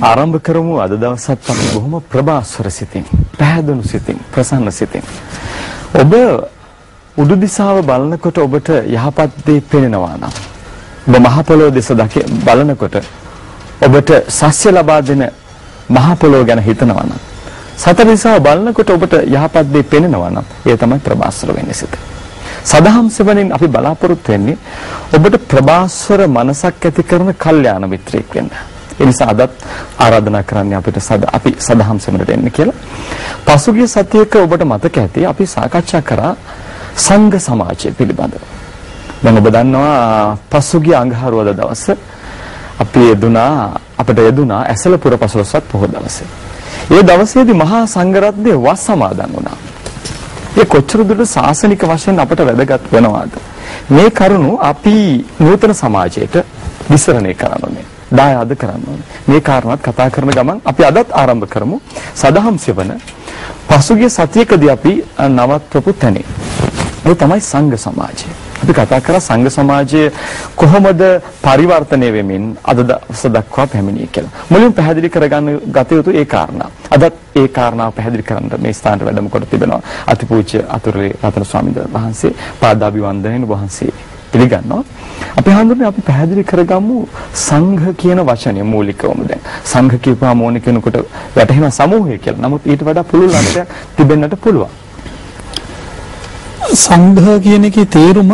ආරම්භ කරමු අද දවසත් අපි බොහොම ප්‍රභාස්වර සිතින්, පැහැදුණු සිතින්, ප්‍රසන්න සිතින්. ඔබ උඩු දිශාව බලනකොට ඔබට යහපත් දේ පෙනෙනවා නම්, ඔබ මහ පොළොව දෙස බලනකොට ඔබට සස්‍ය ලබා දෙන මහ පොළොව ගැන හිතනවා නම්, සතර දිශාව බලනකොට ඔබට යහපත් දේ පෙනෙනවා නම්, ඒ තමයි ප්‍රභාස්වර වෙන්නේ සිත. සදහම් සෙවණින් අපි බලාපොරොත්තු වෙන්නේ ඔබට ප්‍රභාස්වර මනසක් ඇති කරන කල්යාණ මිත්‍රයෙක් වෙන්න. ඒ නිසා අදත් ආරාධනා කරන්නේ අපි සදහම් සෙවණට එන්න කියලා. පසුගිය සතියේක ඔබට මතක ඇති අපි සාකච්ඡා කරා සංඝ සමාජය පිළිබඳව. දැන් ඔබ දන්නවා පසුගිය අඟහරුවාදා දවස අපිට යෙදුනා ඇසලපුර පසළොස්වක් පොහොය දවසේ. ඒ දවසේදී මහා සංඝරත්නයේ වස් සමාදන් වුණා. ඒ කොච්චර දුරට සාසනික වශයෙන් අපට වැදගත් වෙනවද? මේ කරුණු අපි නූතන සමාජයට විසරණය කරන්න ඕනේ. දායාද කරන්න ඕනේ. මේ කාරණාත් කතා කරන ගමන් අපි අදත් ආරම්භ කරමු සදහම් සෙවණ. පසුගිය සතියකදී අපි නවත්වපු තැනේ. ඒ තමයි සංඝ සමාජය. අපි කතා කරා සංඝ සමාජය කොහොමද පරිවර්තනය වෙමින් අද දවස දක්වා පැමිණියේ කියලා. මුලින් පැහැදිලි කරගන්න ගත යුතු ඒ කාරණා. අදත් ඒ කාරණාව පැහැදිලි කරන්න මේ ස්ථානට වැඩම කොට තිබෙනවා අතිපූජ්‍ය අතුරුලේ රතන ස්වාමීන් වහන්සේ. පාදාභිවන්දනයෙන් වහන්සේ පිළිගන්නවා. අපි හඳුන්නේ අපි පැහැදිලි කරගමු සංඝ කියන වචනේ මූලිකවම. දැන් සංඝ කියපුවාම ඕන කෙනෙකුට වැටහෙන සමූහය කියලා. නමුත් ඊට වඩා පුළුල් අර්ථයක් තිබෙන්නට පුළුවන්. සංඝ කියන එකේ තේරුම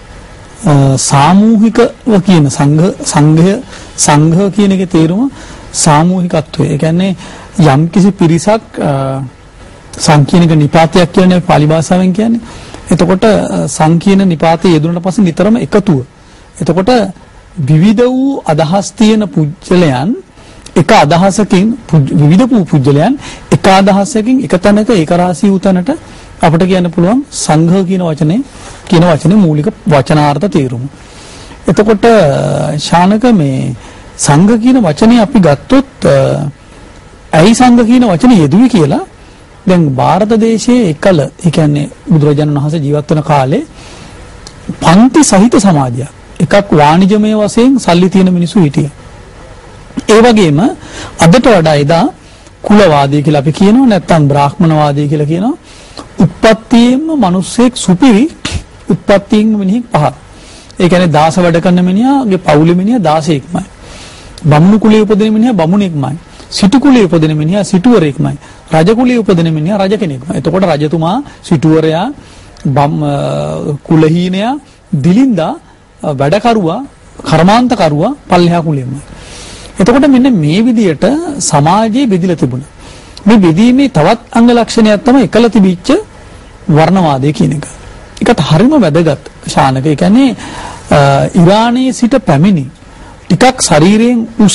සාමූහිකව කියන සංඝ කියන එකේ තේරුම සාමූහිකත්වය. ඒ කියන්නේ යම්කිසි පිරිසක් සංකීර්ණක නිපාතයක් කියන්නේ පාලි භාෂාවෙන් කියන්නේ. එතකොට සංකීර්ණ නිපාතයේ යෙදුනට පස්සේ නිතරම එකතුව. එතකොට විවිධ වූ අදහස් තියෙන පුජ්‍යලයන් එක අදහසකින් විවිධ වූ පුජ්‍යලයන් එක අදහසකින් එක තැනක ඒක රාශී වූ තැනට අපිට කියන්න පුළුවන් සංඝ කියන වචනේ මූලික වචනාර්ථ තේරුම. එතකොට ශානක මේ සංඝ කියන වචනේ අපි ගත්තොත් ඇයි සංඝ කියන වචනේ යෙදුවේ කියලා දැන් ಭಾರತ දේශයේ එකල ඒ කියන්නේ බුදුරජාණන් වහන්සේ ජීවත් වෙන කාලේ පන්ති සහිත සමාජයක්. එකක් වාණිජමය වශයෙන් සල්ලි තියෙන මිනිස්සු හිටියා. ඒ වගේම අදට වඩා එදා කුලවාදී කියලා අපි කියනවා නැත්නම් බ්‍රාහ්මණවාදී කියලා කියනවා. උත්පත්තියෙන්ම මිනිස්සෙක් සුපිරි උත්පත්තියෙන් මිනිහෙක් පහක්. ඒ කියන්නේ දාස වැඩ කරන මිනිහාගේ පවුලේ මිනිහා 16ක්මයි. බමුණු කුලයේ උපදින මිනිහා බමුණෙක්මයි. සිටු කුලයේ උපදින මිනිහා සිටුවරෙක්මයි. රජ කුලයේ උපදින මිනිහා රජ කෙනෙක්මයි. එතකොට රජතුමා සිටුවරයා කුලහීනයා දිලින්දා වැඩකරුවා කර්මාන්තකරුවා පල්ලෙහා කුලෙමයි. එතකොට මෙන්න මේ විදියට සමාජයේ බෙදිලා තිබුණා. මේ බෙදීමේ තවත් අංග ලක්ෂණයක් තමයි එකල තිබිච්ච වර්ණවාදය කියන එක. ඒකත් හරිම වැදගත් ශානක. ඒ කියන්නේ ඉරානයේ සිට පැමිණි ටිකක් ශරීරයෙන් උස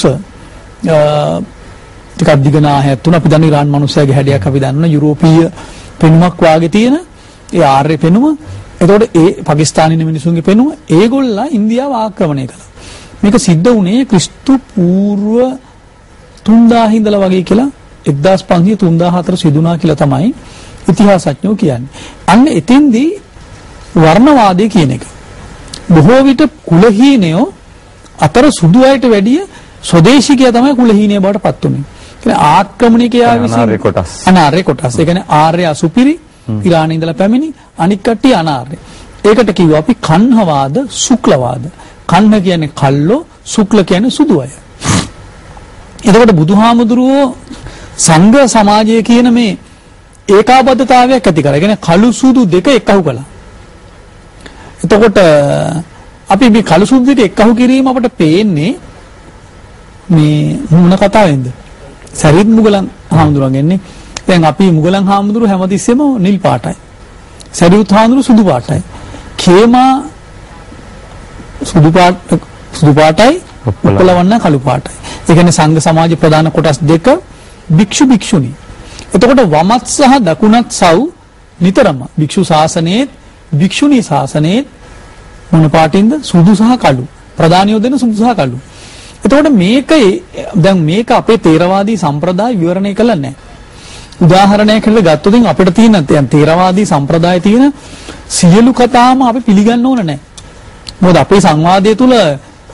ටිකක් දිගනාහයක් තුන අපි දන්න ඉරාන් මිනිස්සයාගේ හැඩයක් අපි දන්න යුරෝපීය පෙනුමක් වාගේ තියෙන ඒ ආර්ය පෙනුම. එතකොට ඒ පාකිස්තානීය මිනිසුන්ගේ පෙනුම ඒගොල්ලෝ ඉන්දියාව ආක්‍රමණය කළා. මේක සිද්ධ වුණේ ක්‍රිස්තු පූර්ව 3000 ඉඳලා වගේ කියලා 1500 3004 සිදුනා කියලා තමයි ඉතිහාසඥයෝ කියන්නේ. අන්න එතෙන්දී වර්ණවාදය කියන එක බොහෝ විට කුලහීනයෝ අතර සුදු අයට වැඩිය ස්වදේශිකයා තමයි කුලහීනය බවට පත් වුනේ. කියන්නේ ආක්‍රමණිකයා විසින් අනාර්ය කොටස්. ඒ කියන්නේ ආර්ය අසුපිරි ඉරානයේ ඉඳලා පැමිණි අනික් කට්ටිය අනාර්ය. ඒකට කිව්වා අපි කන්හවාද ශුක්ලවාද. කන්හ කියන්නේ කල්ලෝ, ශුක්ල කියන්නේ සුදු අය. එතකොට බුදුහාමුදුරුවෝ සංඝ සමාජය කියන මේ ඒකාබද්ධතාවයක් ඇති කරා. ඒ කියන්නේ කළු සුදු දෙක එක්කහු කළා. එතකොට අපි මේ කළු සුදු දෙක එක්කහු කිරීම අපට පේන්නේ මේ මොන කතාවෙන්ද? සරිත් මුගලන් හාමුදුරුවන්ගෙන්නේ. දැන් අපි මුගලන් හාමුදුරුවෝ හැමතිස්සෙම නිල් පාටයි. සරියුත් හාමුදුරුවෝ සුදු පාටයි. khema සුදු පාටයි උප්පලවන්න කළු පාටයි. ඒ කියන්නේ සංඝ සමාජ ප්‍රධාන කොටස් දෙක භික්ෂු භික්ෂුණී. එතකොට වමත් සහ දකුණත් සව් නිතරම භික්ෂු ශාසනයේ භික්ෂුණී ශාසනයේ මොන පාටින්ද සුදු සහ කළු. ප්‍රධානියෝ දෙන සුදු සහ කළු. එතකොට මේක අපේ තේරවාදී සම්ප්‍රදාය විවරණය කළා නැහැ. උදාහරණයක් කියලා ගත්තොත් අපිට තියෙන තේරවාදී සම්ප්‍රදායේ තියෙන සියලු කතාම අපි පිළිගන්න ඕන නැහැ. මොකද අපේ සංවාදයේ තුල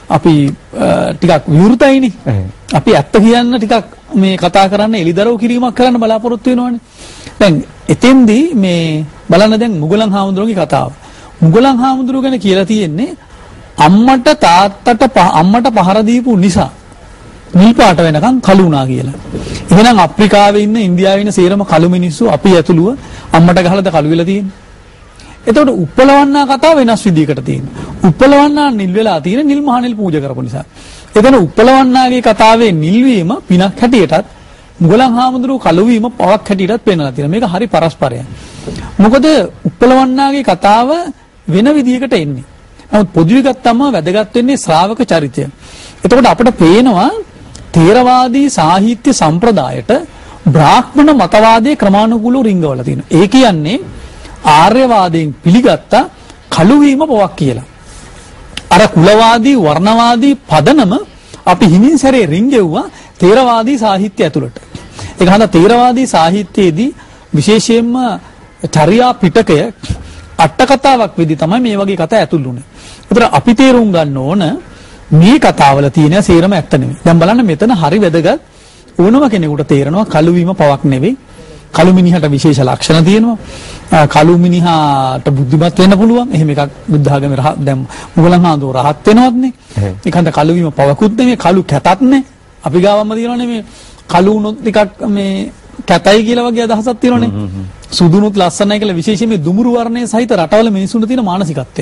අපි ටිකක් විවෘතයිනේ. අපි ඇත්ත කියන්න ටිකක් මේ කතා කරන්න එලිදරව් කිරීමක් කරන්න බලාපොරොත්තු වෙනවනේ. දැන් එතෙන්දී මේ බලන්න දැන් මුගලන් හාමුදුරුවෝගේ කතාව. මුගලන් හාමුදුරුවෝ ගැන කියලා තියෙන්නේ අම්මට තාත්තට අම්මට පහර දීපු නිසා නිල් පාට වෙනකන් කළු වුණා කියලා. එහෙනම් අප්‍රිකාවේ ඉන්න ඉන්දියාවේ ඉන්න සේරම කළු මිනිස්සු අපි ඇතුළුව අම්මට ගහලාද කළු වෙලා තියෙන්නේ. එතකොට උප්පලවන්නා කතාව වෙනස් විදිහකට තියෙනවා. උප්පලවන්නා නිල් වෙලා තියෙන නිල් මහණෙල් පූජා කරපු නිසා. එතන උප්පලවන්නාගේ කතාවේ නිල් වීම පිනක් හැටියටත් මුගලන් හාමුදුරුවෝ කළු වීම පවක් හැටියටත් පෙන්වලා තියෙනවා. මේක හරි පරස්පරයක්. මොකද උප්පලවන්නාගේ කතාව වෙන විදිහකට එන්නේ. නමුත් පොදුවේ ගත්තම වැදගත් වෙන්නේ ශ්‍රාවක චරිතය. එතකොට අපිට පේනවා තේරවාදී සාහිත්‍ය සම්ප්‍රදායට බ්‍රාහ්මණ මතවාදයේ ක්‍රමානුකූලව රිංගවලා තියෙනවා. ඒ කියන්නේ ආර්යවාදයෙන් පිළිගත්ත කළු වීම පවක් කියලා. අර කුලවාදී වර්ණවාදී පදනම අපි හිමින් සැරේ රිංගෙව්වා තේරවාදී සාහිත්‍ය ඇතුළට. ඒක හන්ද තේරවාදී සාහිත්‍යයේදී විශේෂයෙන්ම චර්යා පිටකය අට කතාවක් වෙදි තමයි මේ වගේ කතා ඇතුළු වුනේ. ඒතර අපි තේරුම් ගන්න ඕන මේ කතාවල තියෙන සේරම ඇත්ත නෙමෙයි. දැන් බලන්න මෙතන හරි වැදගත් ඕනම කෙනෙකුට තේරෙනවා කළු වීම පවක් නෙවෙයි. කළු මිනිහට විශේෂ ලක්ෂණ තියෙනවා. කළු මිනිහාට බුද්ධිමත් වෙන්න පුළුවන්. එහෙම එකක් බුද්ධ ආගමේ දැන් මුගලන් හාමුදුරුවෝ රහත් වෙනවත්නේ. ඒකන්ට කළු වීම පවකුත් නෙමෙයි කළු කැතත් නේ. අපි ගාවම තියෙනවනේ මේ කළු උනොත් ටිකක් මේ කැතයි කියලා වගේ අදහසක් තියෙනවනේ. සුදුනුත් ලස්සනයි කියලා විශේෂයෙන් මේ දුමුරු වර්ණයේ සහිත රටවල මිනිසුන්ට තියෙන මානසිකත්වය.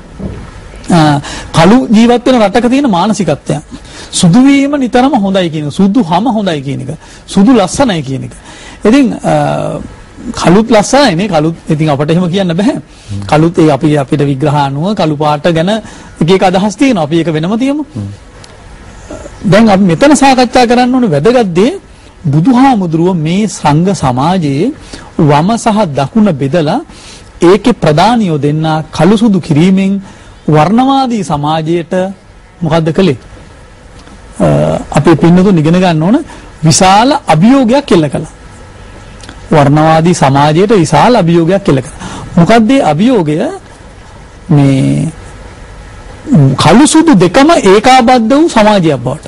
කළු ජීවත් වෙන රටක තියෙන මානසිකත්වය. සුදු වීම නිතරම හොඳයි කියන එක. සුදුහම හොඳයි කියන එක. සුදු ලස්සනයි කියන එක. ඉතින් කළුත් ලස්සනයි නේ. කළුත් ඉතින් අපිට එහෙම කියන්න බෑ. කළුත් ඒ අපිට විග්‍රහ අනුව කළු පාට ගැන එක එක අදහස් තියෙනවා. අපි ඒක වෙනම තියමු. දැන් අපි මෙතන සාකච්ඡා කරන්න ඕනේ වැදගත් දේ බුදුහාමුදුරුව මේ සංඝ සමාජයේ වම සහ දකුණ බෙදලා ඒකේ ප්‍රධානියෝ දෙන්නා කළු සුදු කිරීමෙන් වර්ණවාදී සමාජයට මොකද්ද කළේ? අපේ පින්නතුන් ඉගෙන ගන්න ඕන විශාල අභියෝගයක් එල්ල කළා. වර්ණවාදී සමාජයට විශාල අභියෝගයක් එල්ල කළා. මොකද්ද මේ අභියෝගය? මේ කළු සුදු දෙකම ඒකාබද්ධ වූ සමාජයක් බවට.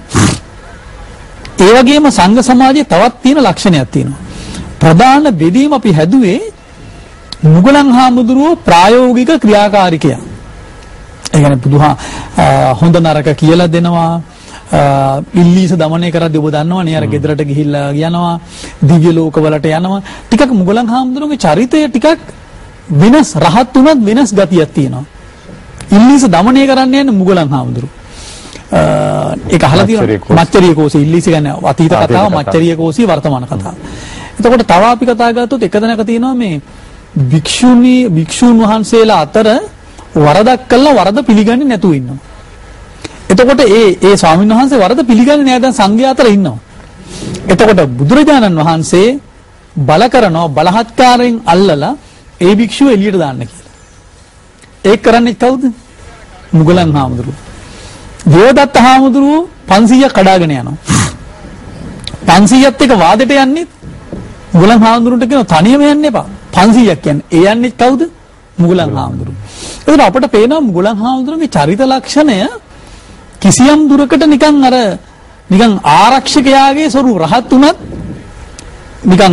ඒ වගේම සංඝ සමාජයේ තවත් තියෙන ලක්ෂණයක් තියෙනවා. ප්‍රධාන බෙදීම අපි හැදුවේ මුගලන් හාමුදුරුවෝ ප්‍රායෝගික ක්‍රියාකාරිකය. ඒ කියන්නේ බුදුහා හොඳ නරක කියලා දෙනවා. ඉල්ලීස දමනය කරද්දී ඔබ දන්නවනේ අර ගෙදරට ගිහිල්ලා යනවා දිව්‍ය ලෝකවලට යනවා. ටිකක් මුගලන් හාමුදුරුවෝගේ චරිතය ටිකක් වෙනස් රහත් උනත් වෙනස් ගතියක් තියෙනවා. ඉල්ලීස දමනය කරන්න යන්නේ මුගලන් හාමුදුරුවෝ. ඒක අහලා තියෙනවා මච්චරිය කෝසී ඉල්ලීස කියන්නේ අතීත කතාව මච්චරිය කෝසී වර්තමාන කතාව. එතකොට තව අපි කතා ගත්තොත් එක තැනක තියෙනවා මේ භික්ෂුන් වහන්සේලා අතර වරදක් කළා වරද පිළිගන්නේ නැතුව ඉන්නවා. එතකොට ඒ ස්වාමීන් වහන්සේ වරද පිළිගන්නේ නැහැ දැන් සංඝයා අතර ඉන්නවා. එතකොට බුදුරජාණන් වහන්සේ බල කරනවා බලහත්කාරයෙන් අල්ලලා ඒ භික්ෂුව එළියට දාන්න කියලා. ඒක කරන්නේ කවුද? මුගලන් හාමුදුරුවෝ. දේවදත්ත හාමුදුරුවෝ 500ක් කඩාගෙන යනවා. 500ත් එක වාදෙට යන්නේ මුගලන් හාමුදුරුවන්ට කියනවා තනියම යන්න එපා. 500ක් කියන්නේ. ඒ යන්නේ කවුද? මුගලන් හාමුදුරුවෝ. ඒකට අපිට පේනවා මුගලන් හාමුදුරුවන්ගේ චරිත ලක්ෂණය කිසියම් දුරකට නිකන් ආරක්ෂකයාගේ ස්වරූප රහත් උනත් නිකන්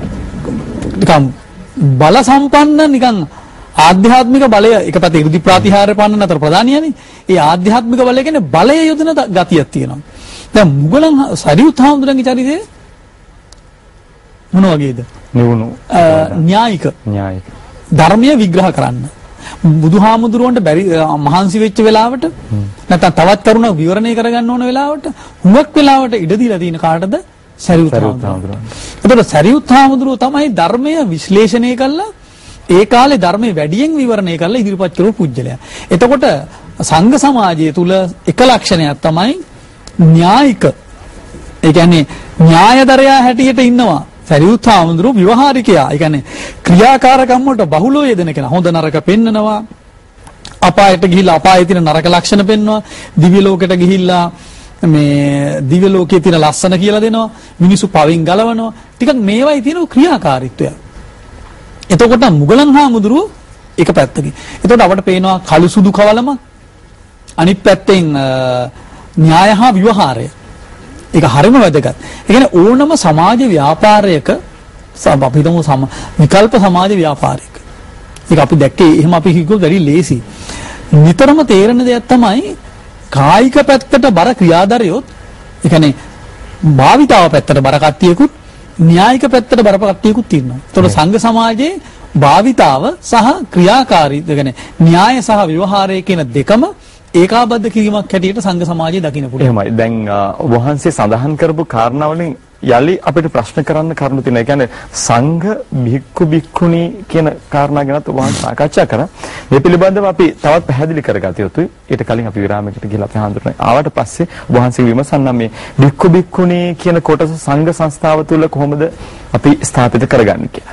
බල සම්පන්න නිකන් ආධ්‍යාත්මික බලය එක පැත්තේ ඉරුදි ප්‍රතිහාරය පාන්න අතර ප්‍රධානියනේ. ඒ ආධ්‍යාත්මික බලය කියන්නේ බලය යොදන ගතියක් තියෙනවා. දැන් මුගලන් සරියුත් හාමුදුරන්ගේ චරිතය මොන වගේද? නිවුණු න්‍යායික ධර්මීය විග්‍රහ කරන්න. බුදුහාමුදුරුවන්ට බැරි මහන්සි වෙච්ච වෙලාවට නැත්නම් තවත් කරුණක් විවරණය කරගන්න ඕන වෙලාවට හුඟක් වෙලාවට ඉඩ දීලා තියෙන කාටද? සරියුත් හාමුදුරුවෝ. එතකොට සරියුත් හාමුදුරුවෝ තමයි ධර්මය විශ්ලේෂණය කළා ඒ කාලේ ධර්මයේ වැඩියෙන් විවරණය කරලා ඉදිරිපත් කරපු පුජ්‍යලයා. එතකොට සංඝ සමාජය තුල එක ලක්ෂණයක් තමයි න්‍යායික. ඒ කියන්නේ න්‍යායදරයා හැටියට ඉන්නවා. සරියුත් හාමුදුරුවෝ ව්‍යවහාරිකයා. ඒ කියන්නේ ක්‍රියාකාරකම් වලට බහුලව යෙදෙන කෙනා. හොඳ නරක පෙන්නනවා. අපායට ගිහිල්ලා අපායේ තියෙන නරක ලක්ෂණ පෙන්වනවා. දිව්‍ය ලෝකෙට ගිහිල්ලා මේ දිව්‍ය ලෝකයේ තියෙන ලස්සන කියලා දෙනවා. මිනිසු පවින් ගලවනවා. ටිකක් මේවයි තියෙන ක්‍රියාකාරීත්වය. එතකොට මුගලන් හාමුදුරුවෝ එක පැත්තකින්. එතකොට අපට පේනවා කළු සුදු කවලම අනිත් පැත්තෙන් න්‍යාය හා ව්‍යවහාරය. ඒක හරිම වැදගත්. ඒ කියන්නේ ඕනම සමාජ ව්‍යාපාරයක අපි හිතමු විකල්ප සමාජ ව්‍යාපාරයක. ඒක අපි දැක්කේ එහෙම අපි කිව්වොත් වැඩි ලේසි. නිතරම තේරෙන දෙයක් තමයි කායික පැත්තට බර ක්‍රියාදරයොත් ඒ කියන්නේ භාවිතාව පැත්තට බර කට්ටියකුත් න්‍යායික පැත්තට බර කට්ටියකුත් ඉන්නවා. ඒතකොට සංඝ සමාජයේ භාවිතාව සහ ක්‍රියාකාරී ඒ කියන්නේ න්‍යාය සහ ව්‍යවහාරය කියන දෙකම ඒකාබද්ධ කිරීමක් හැටියට සංඝ සමාජය දකින්න පුළුවන්. එහෙමයි. දැන් ඔබ වහන්සේ සඳහන් කරපු කාරණාවලින් යලි අපිට ප්‍රශ්න කරන්න කරුණු තියෙනවා. ඒ කියන්නේ සංඝ භික්ඛු භික්ඛුණී කියන කාරණා ගැනත් ඔබ වහන්සේ සාකච්ඡා කරා. මේ පිළිබඳව අපි තවත් පැහැදිලි කරගත යුතුයි. ඊට කලින් අපි විරාමයකට ගිහලා අපි හඳුනන ආවට පස්සේ ඔබ වහන්සේ විමසන්න මේ භික්ඛු භික්ඛුණී කියන කොටස සංඝ සංස්ථාව තුළ කොහොමද අපි ස්ථාපිත කරගන්නේ කියලා.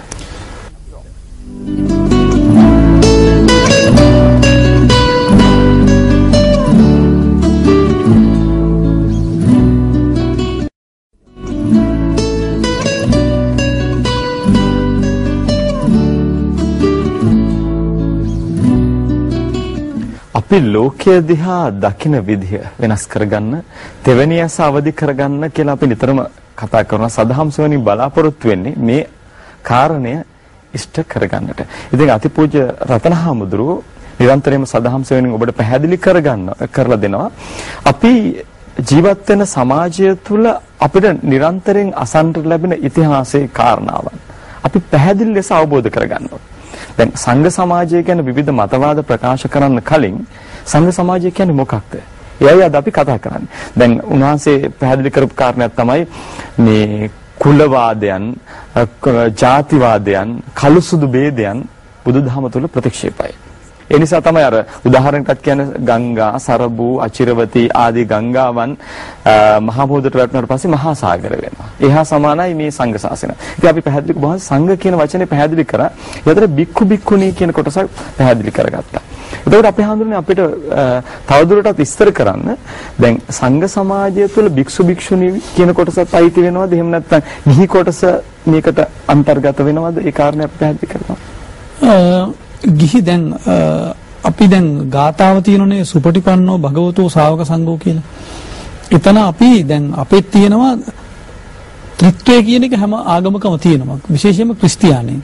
අපි ලෝකයේ දිහා දකින විදිය වෙනස් කරගන්න, තෙවැනි ඇස අවදි කරගන්න කියලා අපි නිතරම කතා කරනවා. සදහම් සොයමින් බලාපොරොත්තු වෙන්නේ මේ කාරණය ඉෂ්ට කරගන්නට. ඉතින් අතිපූජ්‍ය රතනහාමුදුරුවෝ නිරන්තරයෙන්ම සදහම් සොයමින් ඔබට පැහැදිලි කරලා දෙනවා. අපි ජීවත් වෙන සමාජය තුළ අපිට නිරන්තරයෙන් අසන්නට ලැබෙන ඉතිහාසයේ කාරණාවන් අපි පැහැදිලි ලෙස අවබෝධ කරගන්නවා. දැන් සංඝ සමාජය ගැන විවිධ මතවාද ප්‍රකාශ කරන්න කලින් සංඝ සමාජය කියන්නේ මොකක්ද? එයයි අද අපි කතා කරන්නේ. දැන් උන්වහන්සේ පැහැදිලි කරපු කාරණයක් තමයි මේ කුලවාදයන්, ජාතිවාදයන්, කළු සුදු ભેදයන් බුදුදහම තුළ ප්‍රතික්ෂේපයි. ඒ නිසා තමයි අර උදාහරණයක් කියන්නේ ගංගා, සරබු, අචිරවතී ආදී ගංගාවන් මහා මුහුදට වැටුණාට පස්සේ මහා සාගර වෙනවා. ඒහා සමානයි මේ සංඝ ශාසනය. ඉතින් අපි පැහැදිලි කරමු සංඝ කියන වචනේ පැහැදිලි කරා. ඊට භික්ඛු භික්ඛුණී කියන කොටසක් පැහැදිලි කරගත්තා. එතකොට අපි හඳුනන්නේ අපිට තවදුරටත් විස්තර කරන්න දැන් සංඝ සමාජය තුළ භික්ෂු භික්ෂුණී කියන කොටසත් අයිති වෙනවද? එහෙම නැත්නම් ගිහි කොටස මේකට අන්තර්ගත වෙනවද? ඒ කාරණේ අපි පැහැදිලි කරනවා. ගිහි දැන් අපි දැන් ගාතාව තියෙනනේ සුපටිපන්නෝ භගවතෝ ශා วก සංඝෝ කියලා. එතන අපි දැන් අපේ තියෙනවා ත්‍රිත්වය කියන එක හැම ආගමකම තියෙනවා. විශේෂයෙන්ම ක්‍රිස්තියානි.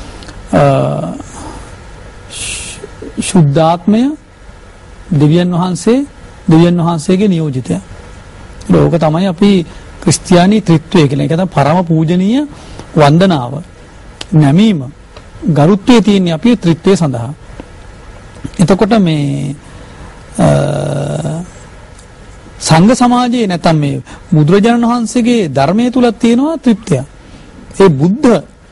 ශුද්ධාත්මය දෙවියන් වහන්සේගේ නියෝජිතය. ඒක තමයි අපි ක්‍රිස්තියානි ත්‍රිත්වය කියලා. ඒක තමයි පරම පූජනීය වන්දනාව. නැමීම ගරුත්වයේ තියෙන අපි ත්‍රිත්වයේ සඳහා. එතකොට මේ සංඝ සමාජයේ නැත්නම් මේ බුදුරජාණන් වහන්සේගේ ධර්මයේ තුල තියෙනවා ත්‍රිත්වය. ඒ බුද්ධ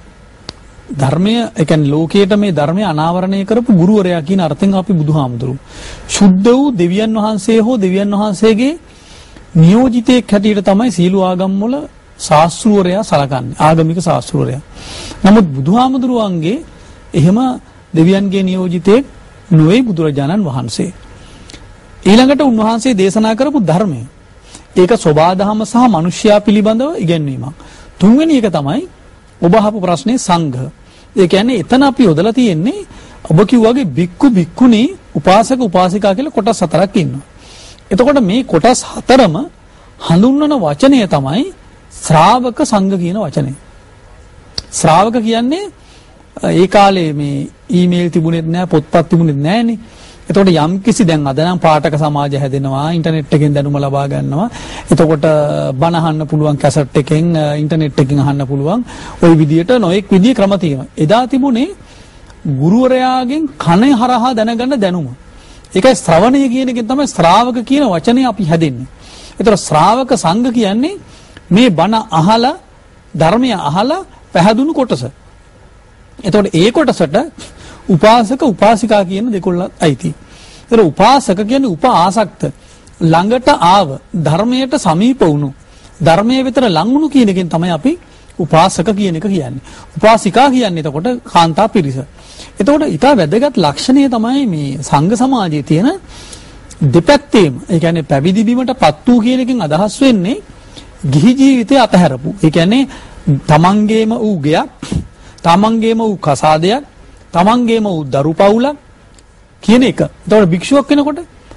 ධර්මය, ඒ කියන්නේ ලෝකයට මේ ධර්මය අනාවරණය කරපු ගුරුවරයා කියන අර්ථයෙන් අපි බුදුහාමුදුරු. ශුද්ධ වූ දෙවියන් වහන්සේ හෝ දෙවියන් වහන්සේගේ නියෝජිතයෙක් හැටියට තමයි සීල ආගම් වල ශාස්ත්‍රූවරයා සලකන්නේ. ආගමික ශාස්ත්‍රූවරයා. නමුත් බුදුහාමුදුරුවන්ගේ එහෙම දෙවියන්ගේ නියෝජිතයෙක් නොවේ බුදුරජාණන් වහන්සේ. ඊළඟට උන්වහන්සේ දේශනා කරපු ධර්මය. ඒක සෝබාදහම සහ මිනිස්යා පිළිබඳව ඉගැන්වීමක්. තුන්වෙනි එක තමයි ඔබ අහපු ප්‍රශ්නේ සංඝ. ඒ කියන්නේ එතන අපි යොදලා තියෙන්නේ ඔබ කිව්වාගේ භික්ඛු භික්ඛුණී උපාසක උපාසිකා කියලා කොටස් හතරක් ඉන්නවා. එතකොට මේ කොටස් හතරම හඳුන්වන වචනය තමයි ශ්‍රාවක සංඝ කියන වචනේ. ශ්‍රාවක කියන්නේ ඒ කාලේ මේ ඊමේල් තිබුණෙත් නැහැ, පොත්පත් තිබුණෙත් නැහනේ. එතකොට යම් කිසි දැන් අද නම් පාඨක සමාජය හැදෙනවා, ඉන්ටර්නෙට් එකෙන් දැනුම ලබා ගන්නවා. එතකොට බණ අහන්න පුළුවන් කැසට් එකෙන්, ඉන්ටර්නෙට් එකෙන් අහන්න පුළුවන්. ওই විදියට නොඑක් විදිය ක්‍රම තියෙනවා. එදා තිබුණේ ගුරුවරයාගෙන් කන හරහා දැනගන්න දැනුම. ඒකයි ශ්‍රවණය කියන එකෙන් තමයි ශ්‍රාවක කියන වචනේ අපි හැදෙන්නේ. ඒතර ශ්‍රාවක සංඝ කියන්නේ මේ බණ අහලා ධර්මය අහලා පැහැදුණු කොටස. එතකොට ඒ කොටසට උපාසක උපාසිකා කියන දෙකොල්ලක් අයිති. ඒතර උපාසක කියන්නේ උපාසක්ත ළඟට ආව ධර්මයට සමීප වුණු ධර්මයේ විතර ලං වුණු කියන එකෙන් තමයි අපි උපාසක කියන එක කියන්නේ. උපාසිකා කියන්නේ එතකොට කාන්තා පිරිස. එතකොට ඊට වැදගත් ලක්ෂණය තමයි මේ සංඝ සමාජයේ තියෙන දෙපැත්තේම. ඒ කියන්නේ පැවිදි බිමටපත් වූ කියන එකෙන් අදහස් වෙන්නේ ගිහි ජීවිතය අතහැරපු. ඒ කියන්නේ තමන්ගේම වූ ගයක්, තමන්ගේම වූ කසාදයක්, තමන්ගේම වූ දරු පවුලක් කියන එක. එතකොට භික්ෂුවක් වෙනකොට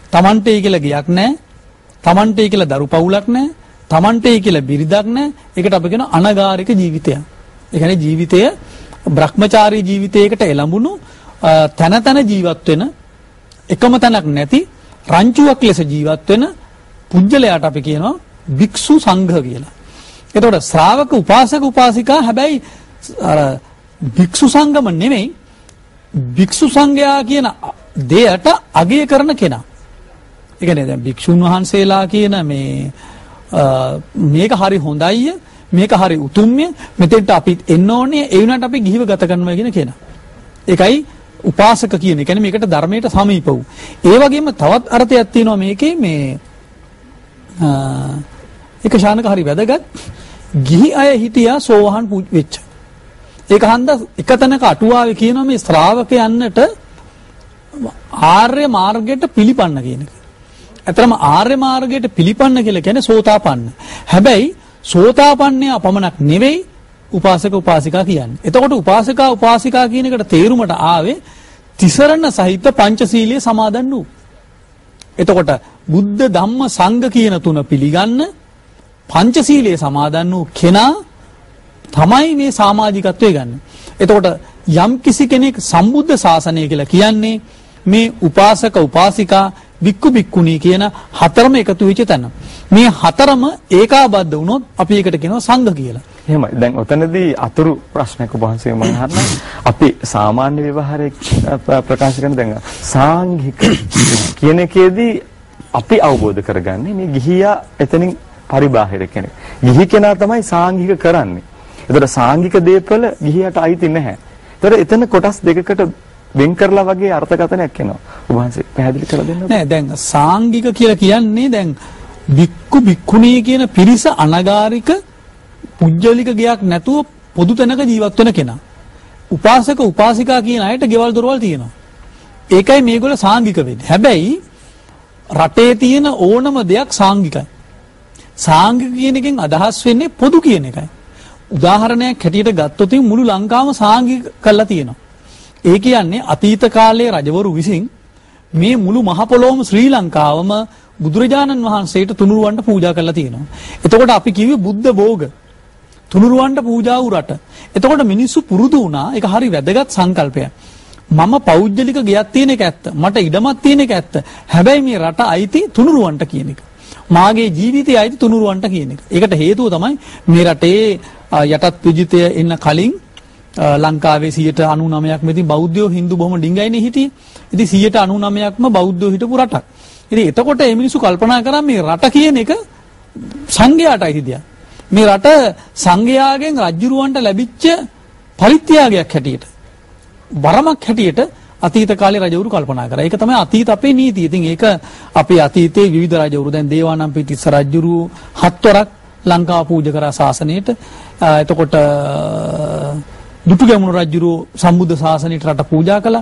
Tamante කියලා ගියක් නැහැ. Tamante කියලා දරු පවුලක් නැහැ. Tamante කියලා බිරිඳක් නැහැ. ඒකට අපි කියන අනගාരിക ජීවිතයක්. ඒ කියන්නේ ජීවිතය බ්‍රහ්මචාරී ජීවිතයකට එළඹුණු තන තන ජීවත් වෙන එකම තැනක් නැති රංචුවක් ලෙස ජීවත් වෙන පුජ්‍යලයට අපි කියනවා භික්ෂු සංඝ කියලා. එතකොට ශ්‍රාවක උපාසක උපාසිකා හැබැයි අර භික්ෂු සංගම නෙමෙයි භික්ෂු සංඝයා කියන දෙයට අගය කරන කෙනා. ඒ කියන්නේ දැන් භික්ෂුන් වහන්සේලා කියන මේක හරි හොඳයි මේක හරි උතුම්ය මෙතෙන්ට අපි එන්න ඕනේ ඒ වුණාට අපි ගිහිව ගත කරනවා කියන කෙනා. ඒකයි උපාසක කියන්නේ. කියන්නේ මේකට ධර්මයට සමීප වූ. ඒ වගේම තවත් අර්ථයක් තියෙනවා මේකේ ඒක ශානක හරි වැදගත්. ගිහි අය හිටියා සෝවහන් වෙච්ච. ඒක හන්ද එකතැනක අටුවාවේ කියනවා මේ ශ්‍රාවකයන්ට ආර්ය මාර්ගයට පිළිපන්න කියන එක. ඇත්තටම ආර්ය මාර්ගයට පිළිපන්න කියලා කියන්නේ සෝතාපන්න. හැබැයි සෝතාපන්නය පමණක් නෙවෙයි උපාසක උපාසිකා කියන්නේ. එතකොට උපාසකා උපාසිකා කියන එකට තේරුමට ආවේ තිසරණ සහිත පංචශීලයේ සමාදන් වූ. එතකොට බුද්ධ ධම්ම සංඝ කියන තුන පිළිගන්න පංචශීලයේ සමාදන් වූ කෙනා තමයි මේ සමාජිකත්වයේ ගන්න. එතකොට යම් කිසි කෙනෙක් සම්බුද්ධ ශාසනය කියලා කියන්නේ මේ උපාසක උපාසිකා වික්කු වික්කුණී කියන හතරම එකතු වෙච්ච තැන. මේ හතරම ඒකාබද්ධ වුණොත් අපි ඒකට කියනවා සංඝ කියලා. එහෙමයි. දැන් ඔතනදී අතුරු ප්‍රශ්නයක් ඔබ වහන්සේ මම අහන්න. අපි සාමාන්‍ය ව්‍යවහාරයේ ප්‍රකාශ කරන දැන් සාංඝික කියන එකේදී අපි අවබෝධ කරගන්නේ මේ ගිහියා එතනින් පරිබාහිර කෙනෙක්. ගිහි කෙනා තමයි සාංඝික කරන්නේ. ඒතර සාංඝික දේපල ගිහියට අයිති නැහැ. ඒතර එතන කොටස් දෙකකට වෙන් කරලා වගේ අර්ථකථනයක් එනවා. ඔබ වහන්සේ පැහැදිලි කරලා දෙන්න. නෑ දැන් සාංඝික කියලා කියන්නේ දැන් වික්කු වික්කුණී කියන පිරිස අනගාരിക පුජ්‍යලික ගයක් නැතුව පොදු තැනක ජීවත් වෙන කෙනා. උපාසක උපාසිකා කියන අයට ගෙවල් දොරවල් තියෙනවා. ඒකයි මේගොල්ලෝ සාංඝික වෙන්නේ. හැබැයි රටේ තියෙන ඕනම දෙයක් සාංඝිකයි. සාංඝික කියන එකෙන් අදහස් වෙන්නේ පොදු කියන එකයි. උදාහරණයක් හැටියට ගත්තොත් මුළු ලංකාවම සාංඝික කරලා තියෙනවා. ඒ කියන්නේ අතීත කාලයේ රජවරු විසින් මේ මුළු මහ පොළොවම ශ්‍රී ලංකාවම බුදුරජාණන් වහන්සේට තුනුරුවන්ට පූජා කරලා තියෙනවා. එතකොට අපි කිව්වේ බුද්ධ භෝග. තුනුරුවන්ට පූජා වූ රට. එතකොට මිනිස්සු පුරුදු වුණා. ඒක හරි වැදගත් සංකල්පයක්. මම පෞද්ගලික ගයක් තියෙන එක ඇත්ත. මට ඉඩමක් තියෙන එක ඇත්ත. හැබැයි මේ රට අයිති තුනුරුවන්ට කියන එක. මාගේ ජීවිතය අයිති තුනුරුවන්ට කියන එක. ඒකට හේතුව තමයි මේ රටේ යටත් විජිතය එන්න කලින් ලංකාවේ 99%ක් මෙතින් බෞද්ධයෝ හින්දු බොහොම ඩිංගයිනේ හිටියේ. ඉතින් 99%ක්ම බෞද්ධයෝ හිටපු රටක්. ඉතින් එතකොට මේ මිනිස්සු කල්පනා කරා මේ රට කියන එක සංඝයාටයි හිටියා. මේ රට සංඝයාගෙන් රජුරවන්ට ලැබිච්ච පරිත්‍යාගයක් හැටියට වරමක් හැටියට අතීත කාලේ රජවරු කල්පනා කරා. ඒක තමයි අතීත අපේ නීතිය. ඉතින් ඒක අපේ අතීතයේ විවිධ රජවරු දැන් දේවානම්පියතිස්ස රජුරු 7 වරක් ලංකාව පූජා කරා ශාසනයට. එතකොට දුටුගැමුණු රජුරු සම්බුද්ධ ශාසනයට රට පූජා කළා.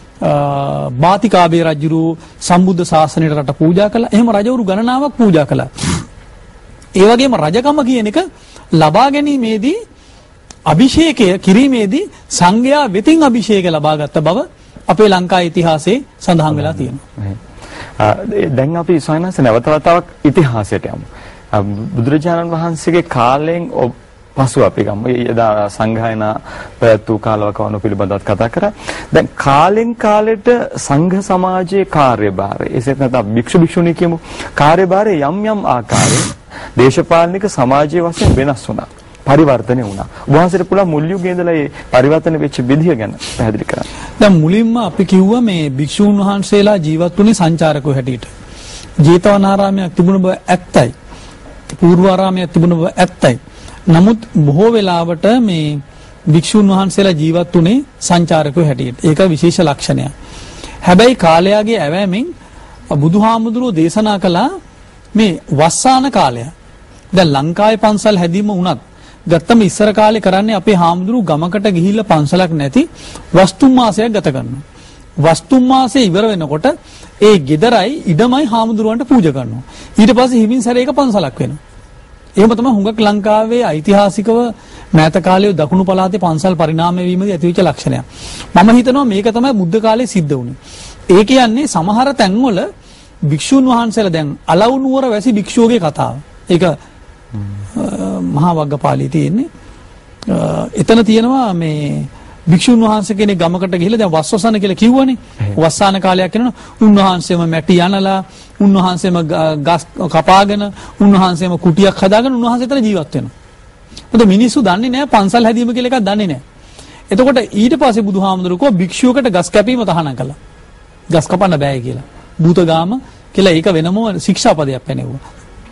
බාතිකාබේ රජුරු සම්බුද්ධ ශාසනයට රට පූජා කළා. එහෙම රජවරු ගණනාවක් පූජා කළා. ඒ වගේම රජකම කියන එක ලබා ගැනීමේදී අභිෂේකය කිරීමේදී සංඝයා වෙතින් අභිෂේක ලබාගත් බව අපේ ලංකා ඉතිහාසයේ සඳහන් වෙලා තියෙනවා. දැන් අපි සයනස නැවත වතාවක් ඉතිහාසයට යමු. බුදුරජාණන් වහන්සේගේ කාලයෙන් පසු අපි ගමු. එදා සංඝායනා පැවැත්වූ කාලවකවණු පිළිබඳව කතා කරා. දැන් කාලෙන් කාලෙට සංඝ සමාජයේ කාර්යභාරය, එසේත් නැත්නම් භික්ෂු භික්ෂුණී කියමු, කාර්යභාරය යම් යම් ආකාරයෙන් දේශපාලනික සමාජයේ වශයෙන් වෙනස් වුණා. පරිවර්තනය වුණා. වහන්සේට පුළුවන් මුල් යුගයේ ඉඳලා මේ පරිවර්තන වෙච්ච විදිහ ගැන පැහැදිලි කරන්න. දැන් මුලින්ම අපි කිව්වා මේ භික්ෂූන් වහන්සේලා ජීවත් වුණේ සංචාරකයෝ හැටියට. ජේතවනාරාමයක් තිබුණ බව ඇත්තයි. පූර්වාරාමයක් තිබුණ බව ඇත්තයි. නමුත් බොහෝ වෙලාවට මේ භික්ෂූන් වහන්සේලා ජීවත් වුණේ සංචාරකයෝ හැටියට. ඒක විශේෂ ලක්ෂණයක්. හැබැයි කාලයාගේ ඇවෑමෙන් බුදුහාමුදුරුවෝ දේශනා කළා මේ වස්සාන කාලය. දැන් ලංකාවේ පන්සල් හැදීම වුණත් ගත්තම ඉස්සර කාලේ කරන්නේ අපේ හාමුදුරුවෝ ගමකට ගිහිල්ලා පන්සලක් නැති වස්තුම් මාසයක් ගත කරනවා. වස්තුම් මාසය ඉවර වෙනකොට ඒ ගෙදරයි ඉඩමයි හාමුදුරුවන්ට පූජා කරනවා. ඊට පස්සේ හිමින් සැරේක පන්සලක් වෙනවා. එහෙම තමයි හුඟක් ලංකාවේ ඓතිහාසිකව මෑත කාලයේ දකුණු පළාතේ පන්සල් පරිණාමය වීමදී ඇතිවෙච්ච ලක්ෂණයක්. මම හිතනවා මේක තමයි බුද්ධ කාලේ සිද්ධ වුණේ. ඒ කියන්නේ සමහර තැන්වල භික්ෂුන් වහන්සේලා දැන් අලව් නුවර වැසි භික්ෂුවගේ කතාව. ඒක මහා වග්ගපාළියේ තියෙන්නේ. එතන තියෙනවා මේ භික්ෂුන් වහන්සේ කෙනෙක් ගමකට ගිහිල්ලා දැන් වස්වසන කියලා කිව්වනේ. වස්සාන කාලයක් යනකොට උන්වහන්සේම මැටි යනලා, උන්වහන්සේම ගස් කපාගෙන, උන්වහන්සේම කුටියක් හදාගෙන උන්වහන්සේ එතන ජීවත් වෙනවා. මොකද මිනිස්සු දන්නේ නැහැ පන්සල් හැදීම කියලා එකක් දන්නේ නැහැ. එතකොට ඊට පස්සේ බුදුහාමුදුරුවෝ කිව්වා භික්ෂුවකට ගස් කැපීම තහනම් කළා. ගස් කපන්න බෑ කියලා. භූතගාම කියලා ඒක වෙනම ශික්ෂාපදයක් පැනෙවුවා.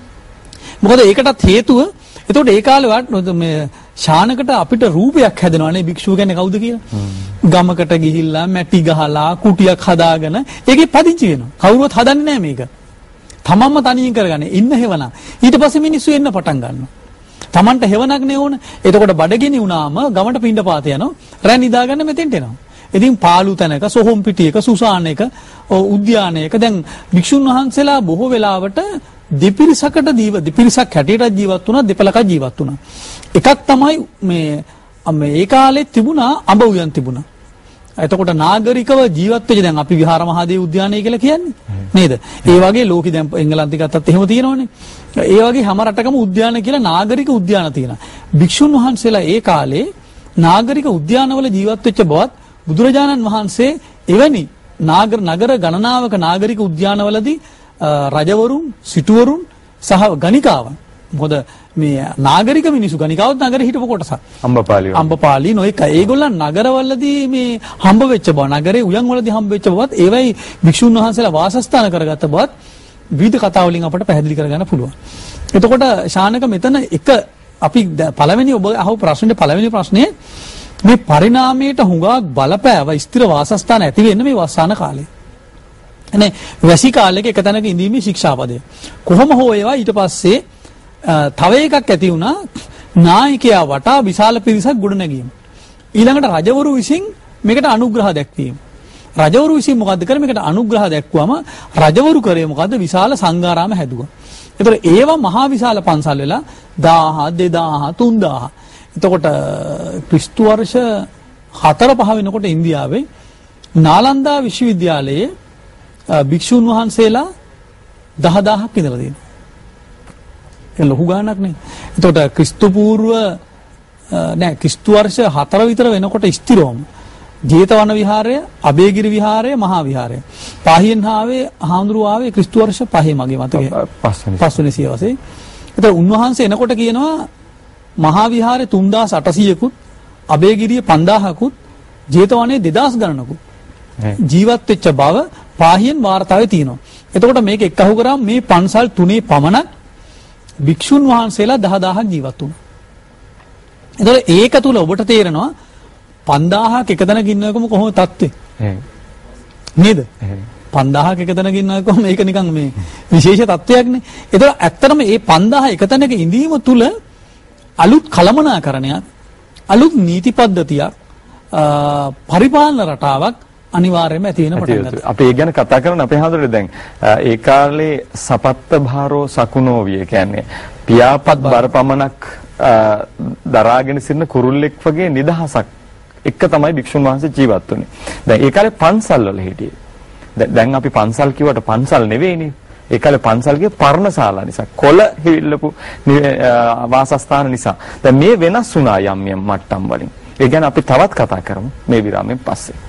මොකද ඒකටත් හේතුව එතකොට ඒ කාලේ මේ ශානකට අපිට රූපයක් හැදෙනවානේ භික්ෂුව කියන්නේ කවුද කියලා. ගමකට ගිහිල්ලා මැටි ගහලා කුටියක් හදාගෙන ඒකේ පදිංචි වෙනවා. කවුරුවත් හදන්නේ නැහැ මේක. තමන්ම තනියෙන් කරගන්නේ. ඉන්න හේවන. ඊට පස්සේ මිනිස්සු එන්න පටන් ගන්නවා. තමන්ට හේවනක් නේ ඕන. එතකොට බඩගිනි වුණාම ගමට පින්ඩපාත යනවා. රැ නිදාගන්න මෙතෙන්ට එනවා. ඉතින් පාළු තැනක සොහොන් පිටියක සුසානයක උද්‍යානයක දැන් භික්ෂුන් වහන්සේලා බොහෝ වෙලාවට දෙපිරිසක් හැටියට ජීවත් වුණා, දෙපළක ජීවත් වුණා. එකක් තමයි මේ ඒ කාලේ තිබුණා අඹ උයන් තිබුණා. එතකොට නාගරිකව ජීවත් වෙච්ච දැන් අපි විහාර මහදේව උද්‍යානය කියලා කියන්නේ නේද? ඒ වගේ ලෝකෙ දැන් එංගලන්තේ ගත්තත් එහෙම තියෙනවනේ. ඒ වගේ හැම රටකම උද්‍යාන කියලා නාගරික උද්‍යාන තියෙනවා. භික්ෂුන් වහන්සේලා ඒ කාලේ නාගරික උද්‍යානවල ජීවත් වෙච්ච බවත් බුදුරජාණන් වහන්සේ එවැනි නගර ගණනාවක නාගරික උද්‍යානවලදී රජවරුන්, සිටුවරුන් සහ ගණිකාවන්. මොකද මේ නාගරික මිනිස්සු ගණිකාවත් නගර හිටපු කොටසක්. අම්බපාලි නොඑක. ඒගොල්ලන් නගරවලදී මේ හම්බ වෙච්ච බව, නගරේ උයන් වලදී හම්බ වෙච්ච බවත්, ඒවයි භික්ෂුන් වහන්සේලා වාසස්ථාන කරගත්ත බවත් විවිධ කතා වලින් අපට පැහැදිලි කරගන්න පුළුවන්. එතකොට ශානක මෙතන එක අපි පළවෙනි ඔබ අහපු ප්‍රශ්නේ පළවෙනි ප්‍රශ්නේ මේ පරිණාමයට හුඟක් බලපෑව ස්ථිර වාසස්ථාන ඇති වෙන්නේ මේ වස්සාන කාලේ. එනේ වැසි කාලයක එක තැනක ඉඳීමේ ශික්ෂාපදය. කොහොම හෝ ඒවා ඊට පස්සේ තව එකක් ඇති වුණා නායකයා වටා විශාල පිරිසක් ගොඩනැගීම. ඊළඟට රජවරු විසින් මේකට අනුග්‍රහ දැක්වීම. රජවරු විසින් මොකද්ද කරේ මේකට අනුග්‍රහ දැක්වුවම රජවරු කරේ මොකද්ද විශාල සංඝාරාම හැදුවා. ඒතර ඒවා මහා විශාල පන්සල් වෙලා 1000 2000 3000. එතකොට ක්‍රිස්තු වර්ෂ 4-5 වෙනකොට ඉන්දියාවේ නාලන්දා විශ්වවිද්‍යාලයේ භික්ෂුන් වහන්සේලා 10000ක් ඉඳලා තියෙනවා. ඒක ලොකු ගාණක් නේ. එතකොට ක්‍රිස්තු පූර්ව ක්‍රිස්තු වර්ෂ 4 විතර වෙනකොට ස්ථිරවම ජේතවන විහාරය, අබේගිරි විහාරය, මහා විහාරය. පාහියන් හාමුදුරුවෝ ක්‍රිස්තු වර්ෂ 5 මගේ මතකයේ. පස්වෙනි සියවසේ. එතකොට උන්වහන්සේ එනකොට කියනවා මහා විහාරේ 3800කුත්, අබේගිරිය 5000කුත්, ජේතවනේ 2000 ගණනකුත් ජීවත් වෙච්ච බව පාහියන් වාර්තාවේ තියෙනවා. එතකොට මේක එක්කහු කරාම මේ පන්සල් තුනේ පමණක් භික්ෂුන් වහන්සේලා 10000ක් ජීවත් වුණා. එතකොට ඒක තුල ඔබට තේරෙනවා 5000ක් එක තැනක ඉන්නකොම කොහොමද තත්ත්වය? නේද? 5000ක් එක තැනක ඉන්නකොම මේක නිකන් මේ විශේෂ තත්ත්වයක්නේ. එතකොට ඇත්තටම මේ 5000 එක තැනක ඉඳීම තුල අලුත් කළමනාකරණයක්, අලුත් නීති පද්ධතියක්, පරිපාලන රටාවක් අනිවාර්යයෙන්ම ඇති වෙන පටන් ගන්නවා. අපි ඒ ගැන කතා කරන අපේ හඳුරේ දැන් ඒ කාලේ සපත්ත භාරෝ සකුණෝවිය කියන්නේ පියාපත් බරපමණක් දරාගෙන සිටින කුරුල්ලෙක් වගේ නිදහසක් එක තමයි භික්ෂුන් වහන්සේ ජීවත් වුනේ. දැන් ඒ කාලේ පන්සල් වල හිටියේ. දැන් අපි පන්සල් කිව්වට පන්සල් නෙවෙයිනේ. ඒ කාලේ පන්සල්ගේ පර්ණශාලා නිසා, කොළ හිල්ලපු වාසස්ථාන නිසා. දැන් මේ වෙනස් වුණා යම් යම් මට්ටම් වලින්. ඒ ගැන අපි තවත් කතා කරමු මේ විරාමයෙන් පස්සේ.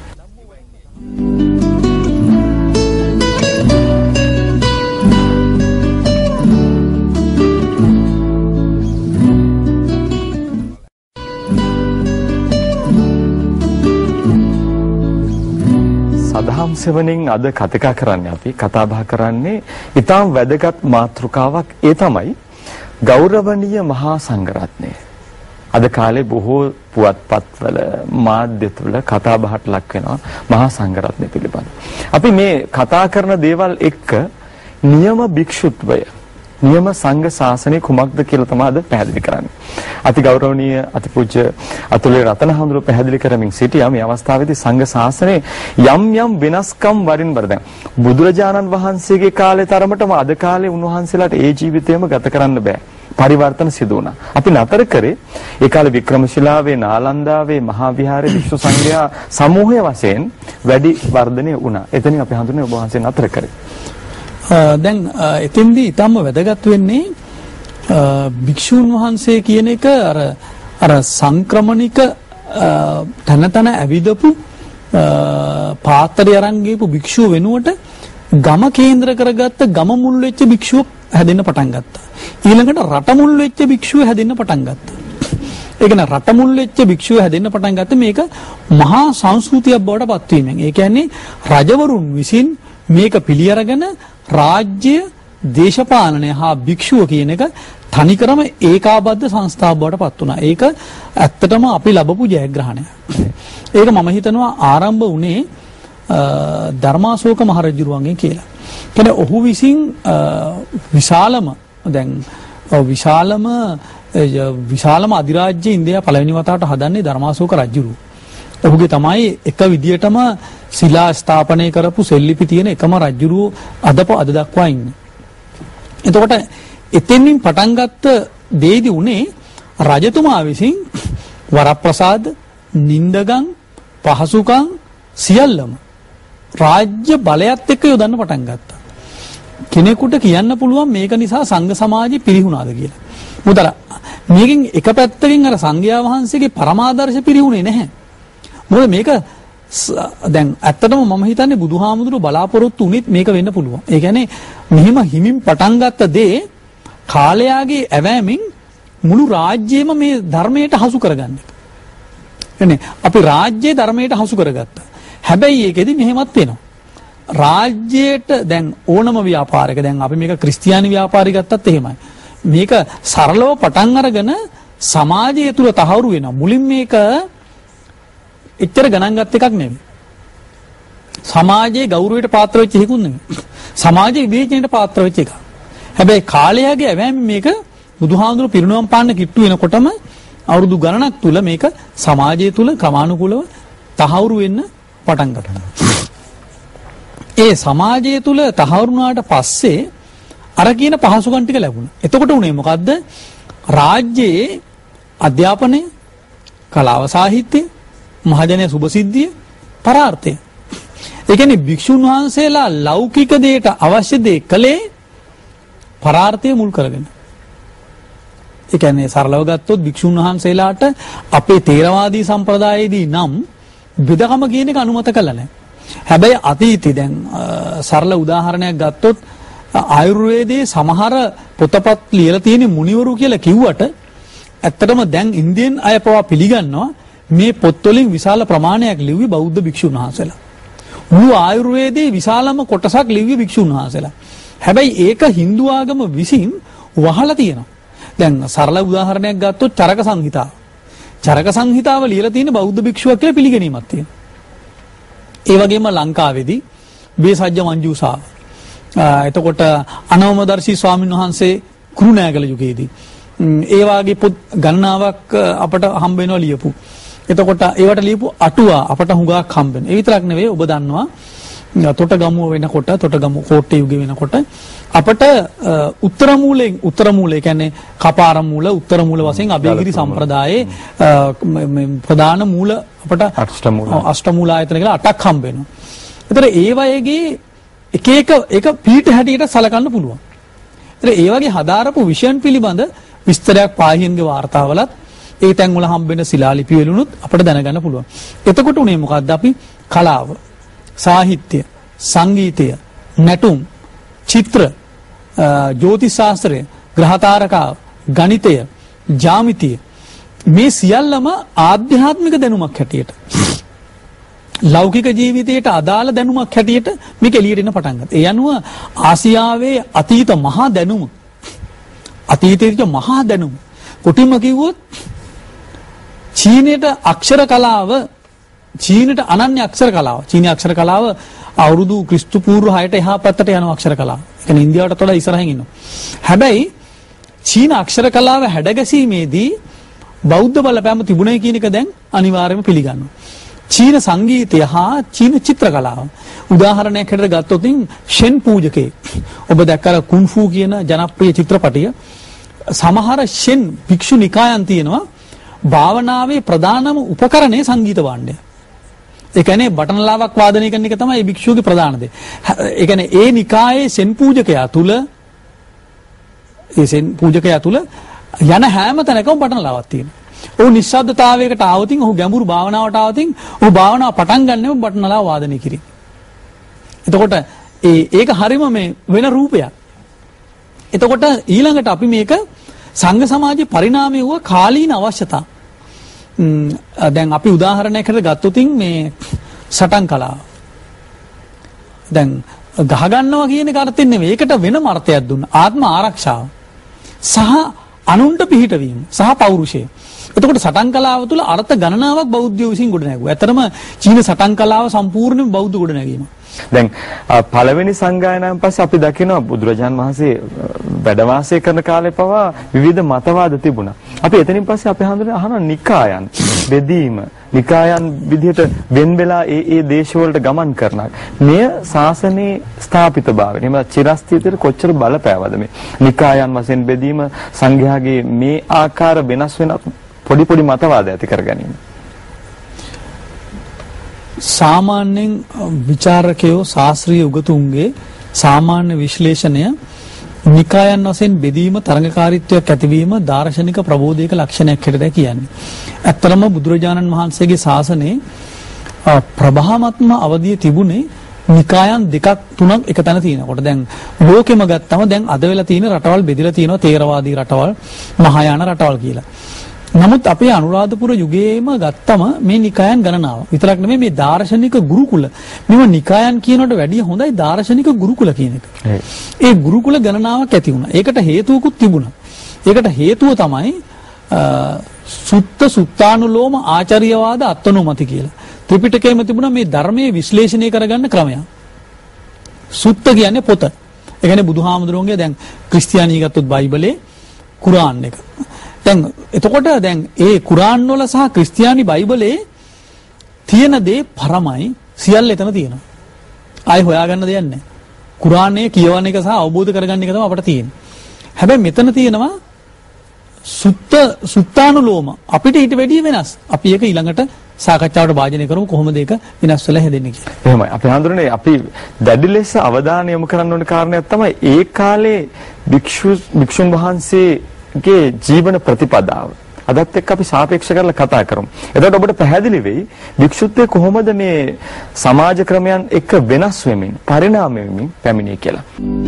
සදහම් සෙවණින් අද කතා කරන්නේ අපි කතා බහ කරන්නේ ඊටාම් වැදගත් මාතෘකාවක්. ඒ තමයි ගෞරවනීය මහා සංඝරත්නය. අද කාලේ බොහෝ පුවත්පත්වල මාධ්‍ය තුල කතා බහට ලක් වෙනවා මහා සංඝරත්නය පිළිබඳ. අපි මේ කතා කරන දේවල් එක්ක නියම භික්ෂුත්වය, නියම සංඝ ශාසනය කුමක්ද කියලා තමයි අද පැහැදිලි කරන්නේ. අති ගෞරවනීය අතිපූජ්‍ය අතුලේ රතනහඳුර පැහැදිලි කරමින් සිටියා මේ අවස්ථාවේදී සංඝ ශාසනයේ යම් යම් වෙනස්කම් වරින් වර දැන් බුදුරජාණන් වහන්සේගේ කාලේ තරමටම අද කාලේ උන්වහන්සේලාට ඒ ජීවිතයම ගත කරන්න බෑ. පරිවර්තන සිදු වුණා. අපි නතර කරේ ඒ කාලේ වික්‍රමශිලාවේ නාලන්දාවේ මහා විහාරයේ විශ්ව සංඝයා සමූහය වශයෙන් වැඩි වර්ධනය වුණා. එතනින් අපි හඳුනන්නේ ඔබ වහන්සේ නතර කරේ. දැන් එතෙන්දී ඊටම වැදගත් වෙන්නේ භික්ෂුන් වහන්සේ කියන එක අර සංක්‍රමණික තන ඇවිදපු පාත්‍රය අරන් ගිහපු භික්ෂුව වෙනුවට ගම කේන්ද්‍ර කරගත්ත ගම මුල් වෙච්ච භික්ෂුව හැදෙන්න පටන් ගත්තා. ඊළඟට රට මුල් වෙච්ච භික්ෂුව හැදෙන්න පටන් ගත්තා. ඒ කියන්නේ රට මුල් වෙච්ච භික්ෂුව හැදෙන්න පටන් ගත්තේ මේක මහා සංස්කෘතියක් බවට පත්වීමෙන්. ඒ කියන්නේ රජවරුන් විසින් මේක පිළි අරගෙන රාජ්‍ය දේශපාලනය හා භික්ෂුව කියන එක තනිකරම ඒකාබද්ධ සංස්ථාවක් බවට පත් වුණා. ඒක ඇත්තටම අපි ලැබපු ජයග්‍රහණය. ඒක මම හිතනවා ආරම්භ වුණේ ධර්මාශෝක මහරජුරුවන්ගෙන් කියලා. කියන්නේ ඔහු විසින් විශාලම අධිරාජ්‍ය ඉන්දියා පළවෙනි වතාවට හදන්නේ ධර්මාශෝක රජුරුව. ඔහුගේ තමයි එක විදියටම ශිලා ස්ථාපනය කරපු සෙල්ලිපි තියෙන එකම රජුරුව අද දක්වා ඉන්නේ. එතකොට එතෙන්ින් පටන් ගත්ත දෙයදී උනේ රජතුමා විසින් වරප්‍රසාද, නින්දගම්, පහසුකම් සියල්ලම රාජ්‍ය බලයත් එක්ක යොදන්න පටන් ගත්තා. කෙනෙකුට කියන්න පුළුවන් මේක නිසා සංඝ සමාජය පිරිහුණාද කියලා. මොකද මේකෙන් එක පැත්තකින් අර සංඝයා වහන්සේගේ පරමාදර්ශ පිරිහුනේ නැහැ. මොකද මේක දැන් ඇත්තටම මම හිතන්නේ බුදුහාමුදුරුවෝ බලාපොරොත්තු උනේත් මේක වෙන්න පුළුවන්. ඒ කියන්නේ මෙහිම හිමින් පටන් ගත්ත දේ කාලයාගේ ඇවෑමෙන් මුළු රාජ්‍යයම මේ ධර්මයට හසු කරගන්න එක. එන්නේ අපි රාජ්‍යයේ ධර්මයට හසු කරගත්තා. හැබැයි ඒකෙදි මෙහෙමත් වෙනවා. රාජ්‍යයට දැන් ඕනම ව්‍යාපාරයක දැන් අපි මේක ක්‍රිස්තියානි ව්‍යාපාරي ගත්තත් එහෙමයි. මේක සරලව පටන් අරගෙන සමාජය තුල තහවුරු වෙනවා. මුලින් මේක එච්චර ගණන් ගත් එකක් නෙමෙයි. සමාජයේ ගෞරවයට පාත්‍ර වෙච්ච එකක් නෙමෙයි. සමාජයේ විවේචනයට පාත්‍ර වෙච්ච එකක්. හැබැයි කාලයගේ ඇවෑම මේක බුදුහාමුදුරු පිරිනුවම් පාන්න කිට්ටු වෙනකොටම අවුරුදු ගණනක් තුල මේක සමාජය තුල ක්‍රමානුකූලව තහවුරු වෙන්න පටන් ගත්තා. ඒ සමාජය තුල තහවුරු වුණාට පස්සේ අර කියන පහසුකම් ටික ලැබුණා. එතකොට උනේ මොකද්ද? රාජ්‍යයේ අධ්‍යාපනය, කලාව සාහිත්‍ය, මහජනය සුභසිද්ධිය, පරාර්ථය. ඒ කියන්නේ භික්ෂුන් වහන්සේලා ලෞකික දෙයට අවශ්‍ය දේ කළේ පරාර්ථය මුල් කරගෙන. ඒ කියන්නේ සරලව ගත්තොත් භික්ෂුන් වහන්සේලාට අපේ තේරවාදී සම්ප්‍රදායේදී නම් බෙදකම කියන එක අනුමත කළා නැහැ. හැබැයි අතීතේ දැන් සරල උදාහරණයක් ගත්තොත් ආයුර්වේදයේ සමහර පොතපත් ලියලා තියෙන මුනිවරු කියලා කිව්වට ඇත්තටම දැන් ඉන්දියන් අය පවා පිළිගන්නවා මේ පොත්වලින් විශාල ප්‍රමාණයක් ලිව්වේ බෞද්ධ භික්ෂුන් වහන්සේලා. මුළු ආයුර්වේදයේ විශාලම කොටසක් ලිව්වේ භික්ෂුන් වහන්සේලා. හැබැයි ඒක Hindu ආගම විසින් වහලා තියෙනවා. දැන් සරල උදාහරණයක් ගත්තොත් චරක සංහිතාව. චරක සංහිතාව ලියලා තියෙන බෞද්ධ භික්ෂුවක් කියලා පිළිගැනීමක් තියෙනවා. ඒ වගේම ලංකාවේදී බේසජ්ජ මංජූසාව. එතකොට අනවමදර්ශී ස්වාමීන් වහන්සේ කුරුණෑගල යුගයේදී ඒ වාගේ පොත් ගණනාවක් අපට හම්බ වෙනවා ලියපු. එතකොට ඒවට ලියපු අටුවා අපට හුඟක් හම්බ වෙනවා. ඒ විතරක් නෙවෙයි ඔබ දන්නවා තොටගමුව වෙනකොට තොටගමුව කෝට්ටේ යුගයේ වෙනකොට අපට උත්තර මූලේ කියන්නේ කපාර මූල උත්තර මූල වශයෙන් අභයගිරි සම්ප්‍රදායේ ප්‍රධාන මූල අපට අෂ්ටමූල ආයතන කියලා 8ක් හම්බ වෙනවා. ඒතර ඒ වයේගේ එක පීඨ හැටියට සලකන්න පුළුවන්. ඒතර ඒ වගේ හදාරපු විෂයන් පිළිබඳ විස්තරයක් පාහියන්ගේ වාර්තාවලත් ඒ තැන් වල හම්බ වෙන ශිලාලිපි වලුනුත් අපිට දැනගන්න පුළුවන්. එතකොට උනේ මොකද්ද? අපි කලාව, සාහිත්‍ය, සංගීතය, නැටුම්, චිත්‍ර, ජ්‍යොතිෂ ශාස්ත්‍රය, ග්‍රහතාරකාව, ගණිතය, ජ්‍යාමිතිය මේ සියල්ලම ආධ්‍යාත්මික දැනුමක් හැටියට ලෞකික ජීවිතයට අදාළ දැනුමක් හැටියට මේක එළියට එන්න පටන් ගත්තා. ඒ අනුව ආසියාවේ අතීත මහා දැනුම අතීතයේ මහා දැනුම කොටින්ම කිව්වොත් චීනයට අක්ෂර කලාව චීනට අනන්‍ය අක්ෂර කලාව චීනීය අක්ෂර කලාව අවුරුදු ක්‍රිස්තු පූර්ව 6ට එහා පැත්තට යන අක්ෂර කලාව. ඒ කියන්නේ ඉන්දියාවට වඩා ඉස්සරහින් ඉන්නවා. හැබැයි චීන අක්ෂර කලාව හැඩගැසීමේදී බෞද්ධ බලපෑම තිබුණයි කියන එක දැන් අනිවාර්යයෙන්ම පිළිගන්නවා. චීන සංගීතය හා චීන චිත්‍ර කලාව උදාහරණයක් හැටියට ගත්තොත් ෂෙන් පූජකේ ඔබ දැක්කලා කුන්ෆූ කියන ජනප්‍රිය චිත්‍රපටය සමහර ෂෙන් භික්ෂු නිකායන් තියෙනවා භාවනාවේ ප්‍රධානම උපකරණය සංගීත භාණ්ඩය. ඒ කියන්නේ බටනලාවක් වාදනය කරන එක තමයි මේ භික්ෂුවගේ ප්‍රධාන දේ. ඒ කියන්නේ ඒ නිකායේ සෙන් පූජකයා තුල ඒ සෙන් පූජකයා තුල යන හැම තැනකම බටනලාවක් තියෙනවා. ඔහු නිශ්ශබ්දතාවයකට ආවොතින් ඔහු ගැඹුරු භාවනාවට ආවොතින් ඔහු භාවනාව පටන් ගන්නෙම බටනලාව වාදනය කිරීම. එතකොට ඒක හරීම මේ වෙන රූපයක්. එතකොට ඊළඟට අපි මේක සංඝ සමාජයේ පරිණාමය වූ කාලීන අවශ්‍යතා. දැන් අපි උදාහරණයකට ගත්තොතින් මේ සටන් කලාව. දැන් ගහ ගන්නවා කියන එක අර්ථයෙන් නෙවෙයි. ඒකට වෙනම අර්ථයක් දුන්නා. ආත්ම ආරක්ෂාව සහ අනුන්ට පිහිටවීම සහ පෞරුෂය. එතකොට සටන් කලාව තුළ අර්ථ ගණනාවක් බෞද්ධයෝ විසින් ගොඩනැගුවා. ඇත්තටම චීන සටන් කලාව සම්පූර්ණයෙන්ම බෞද්ධ ගොඩනැගීම. දැන් පළවෙනි සංගායනාවෙන් පස්සේ අපි දකිනවා බුදුරජාන් වහන්සේ වැඩ වාසය කරන කාලේ පවා විවිධ මතවාද තිබුණා. අපි එතනින් පස්සේ අපි අහනවා නිකායන් බෙදීම, නිකායන් විදිහට වෙන් වෙලා ඒ දේශ වලට ගමන් කරනවා. මෙය ශාසනයේ ස්ථාපිතභාවය. එහෙම චිරස්ථිතයට කොච්චර බලපෑවද මේ නිකායන් වශයෙන් බෙදීම සංඝයාගේ මේ ආකාර වෙනස් වෙන පොඩි මතවාද ඇති කර ගැනීම. සාමාන්‍යයෙන් විචාරකයෝ ශාස්ත්‍රීය උගතුන්ගේ සාමාන්‍ය විශ්ලේෂණය නිකායන් වශයෙන් බෙදීම තරඟකාරීත්වයක් ඇතිවීම දාර්ශනික ප්‍රබෝධයක ලක්ෂණයක් හැටියට කියන්නේ. ඇත්තටම බුදුරජාණන් වහන්සේගේ ශාසනයේ ප්‍රභාමත්ම අවධිය තිබුණේ නිකායන් දෙකක් තුනක් එක තැන තියෙනකොට. දැන් ලෝකෙම ගත්තම දැන් අද වෙලා තියෙන රටවල් බෙදලා තියෙනවා තේරවාදී රටවල්, මහායාන රටවල් කියලා. නමුත් අපේ අනුරාධපුර යුගයේම ගත්තම මේ නිකායන් ගණනාව විතරක් නෙමෙයි මේ දාර්ශනික ගුරුකුල. මෙව නිකායන් කියනකට වැඩිය හොඳයි දාර්ශනික ගුරුකුල කියන එක. ඒ ගුරුකුල ගණනාවක් ඇති වුණා. ඒකට හේතුවකුත් තිබුණා. ඒකට හේතුව තමයි සුත්ත සුත්තානුලෝම ආචාර්යවාද අත්නෝමති කියලා. ත්‍රිපිටකයේම තිබුණා මේ ධර්මයේ විශ්ලේෂණය කරගන්න ක්‍රමයක්. සුත්ත කියන්නේ පොත. ඒ කියන්නේ බුදුහාමුදුරුවන්ගේ දැන් ක්‍රිස්තියානි ගත්තොත් බයිබලේ කුරාන් එක. දැන් එතකොට දැන් ඒ කුරාන් වල සහ ක්‍රිස්තියානි බයිබලේ තියෙන දේ පරමයි සියල්ල එතන තියෙනවා. ආයි හොයාගන්න දෙයක් නැහැ. කුරානයේ කියවන එක සහ අවබෝධ කරගන්න එක තමයි අපිට තියෙන්නේ. හැබැයි මෙතන තියෙනවා සුත්තානුලෝම අපිට ඊට වැඩිය වෙනස්. අපි ඒක ඊළඟට සාකච්ඡාවට භාජනය කරමු කොහොමද ඒක වෙනස් වෙලා හැදෙන්නේ කියලා. එහෙමයි. අපි හඳුනන්නේ අපි දැඩි ලෙස අවධානය යොමු කරන්න ඕන කාරණයක් තමයි ඒ කාලේ භික්ෂුන් වහන්සේගේ ජීවන ප්‍රතිපදාව. අදත් එක්ක අපි සාපේක්ෂ කරලා කතා කරමු. එතකොට ඔබට පැහැදිලි වෙයි භික්ෂුත්වයේ කොහොමද මේ සමාජ ක්‍රමයන් එක්ක වෙනස් වෙමින් පරිණාම වෙමින් පැමිණියේ කියලා.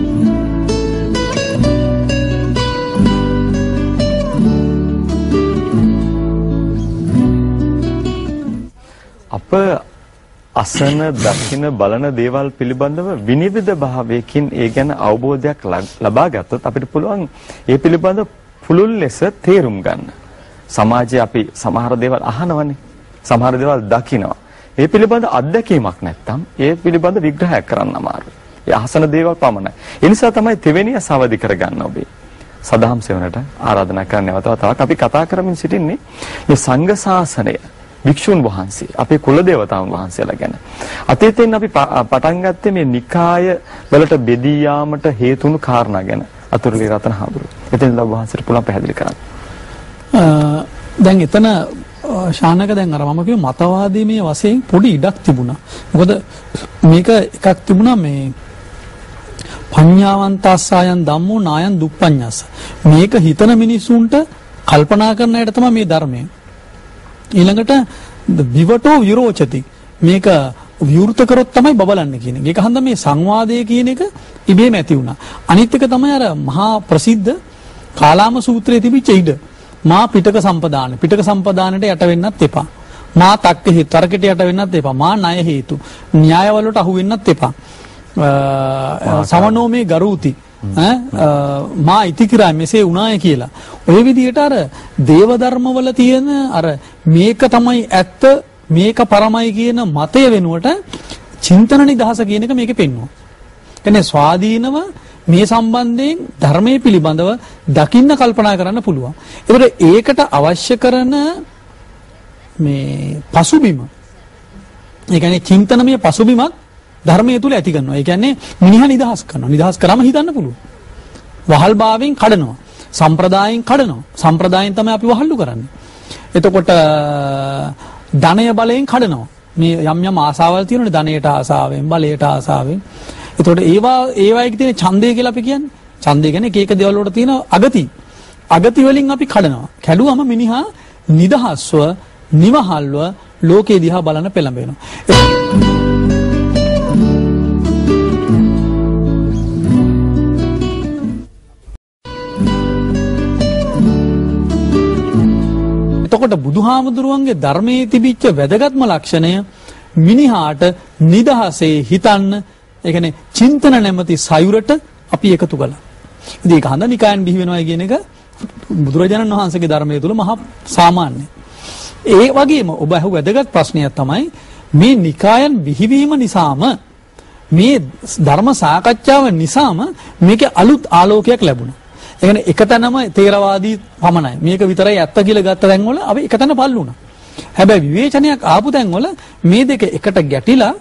අප අසන දකින බලන දේවල් පිළිබඳව විනිවිද භාවයකින් ඒ ගැන අවබෝධයක් ලබා ගත්තොත් අපිට පුළුවන් ඒ පිළිබඳව පුළුල් ලෙස තේරුම් ගන්න. සමාජයේ අපි සමහර දේවල් අහනවනේ. සමහර දේවල් දකිනවා. ඒ පිළිබඳ අත්දැකීමක් නැත්නම් ඒ පිළිබඳ විග්‍රහයක් කරන්න අමාරුයි. ඒ අහසන දේවල් පමණයි. ඒ නිසා තමයි තෙවෙනිය සවදි කරගන්න ඔබේ. සදාම් සෙවණට ආරාධනා කරන්න තවත් අපි කතා කරමින් සිටින්නේ මේ සංඝ ශාසනය වික්ෂුන් වහන්සේ අපේ කුල දේවතාවුන් වහන්සේලා ගැන. අතීතයෙන් අපි පටන් ගත්තේ මේ නිකාය වලට බෙදී යාමට හේතු වුණු කාරණා ගැන. අතුරුලි රතන හාමුදුරුවෝ. එතෙන් ලබ වහන්සේට පුළුවන් පැහැදිලි කරන්න. දැන් එතන ශානක දැන් අර මම කිව්ව මතවාදීමේ වශයෙන් පොඩි ඉඩක් තිබුණා. මොකද මේක එකක් තිබුණා මේ පඤ්ඤාවන්තස්සයන් ධම්මෝ නායන් දුප්පඤ්ඤස්ස. මේක හිතන මිනිසුන්ට කල්පනා කරන අයට තමයි මේ ධර්මය. ඊළඟට විවටෝ විරෝචති. මේක විවෘත කරොත් තමයි බබලන්නේ කියන එක. ඒක හන්ද මේ සංවාදය කියන එක ඉබේම ඇති වුණා. අනිත් එක තමයි අර මහා ප්‍රසිද්ධ කාලාම සූත්‍රයේ තිබිච්ච ඉඩ. මා පිටක සම්පදාන. පිටක සම්පදානට යට වෙන්නත් එපා. මා තක්ක හේතු තර්කයට යට වෙන්නත් එපා. මා ණය හේතු. න්‍යායවලට අහු වෙන්නත් එපා. සමනෝමේ ගරුති. මා ඉතිකිරා මෙසේ වුණාය කියලා. ඔය විදිහට අර දේව ධර්මවල තියෙන අර මේක තමයි ඇත්ත මේක පරමයි කියන මතය වෙනුවට චින්තන නිදහස කියන එක මේකේ පෙන්වනවා. කියන්නේ ස්වාධීනව මේ සම්බන්ධයෙන් ධර්මයේ පිළිබඳව දකින්න කල්පනා කරන්න පුළුවන්. ඒකට අවශ්‍ය කරන මේ පසුබිම ඒ කියන්නේ චින්තනමය පසුබිමක් ධර්මයේ තුල ඇති කරනවා. ඒ කියන්නේ මිනිහා නිදහස් කරනවා. නිදහස් කරාම හිතන්න පුළුවන්. වහල් භාවයෙන් කඩනවා. සම්ප්‍රදායෙන් කඩනවා. සම්ප්‍රදායෙන් තමයි අපි වහල්ලු කරන්නේ. එතකොට ධනය බලයෙන් කඩනවා. මේ යම් ආසාවල් තියෙනනේ ධනයට ආසාවෙන්, බලයට ආසාවෙන්. එතකොට ඒවායේ තියෙන ඡන්දය කියලා අපි කියන්නේ. ඡන්දය කියන්නේ එක එක දේවල් වලට තියෙන අගති. අගති වලින් අපි කඩනවා. කැඩුවම මිනිහා නිදහස්ව, නිවහල්ව ලෝකේ දිහා බලන පෙළඹෙනවා. එතකොට බුදුහාමුදුරුවන්ගේ ධර්මයේ තිබිච්ච වැදගත්ම ලක්ෂණය මිනිහාට නිදහසේ හිතන්න, ඒ කියන්නේ චින්තන නැමැති සයුරට අපි එකතු කළා. ඉතින් ඒක හඳ නිකායන් බිහි වෙනවා කියන එක බුදුරජාණන් වහන්සේගේ ධර්මයේ තුල මහා සාමාන්‍යයි. ඒ වගේම ඔබ අහුව වැදගත් ප්‍රශ්නයක් තමයි මේ නිකායන් බිහිවීම නිසාම, මේ ධර්ම සාකච්ඡාව නිසාම මේකේ අලුත් ආලෝකයක් ලැබුණා. ඒ කියන්නේ එකතැනම තේරවාදී පමණයි. මේක විතරයි ඇත්ත කියලා ගත්ත තැන්වල අපි එකතැන පල්ලුණා. හැබැයි විවේචනයක් ආපු තැන්වල මේ දෙක එකට ගැටිලා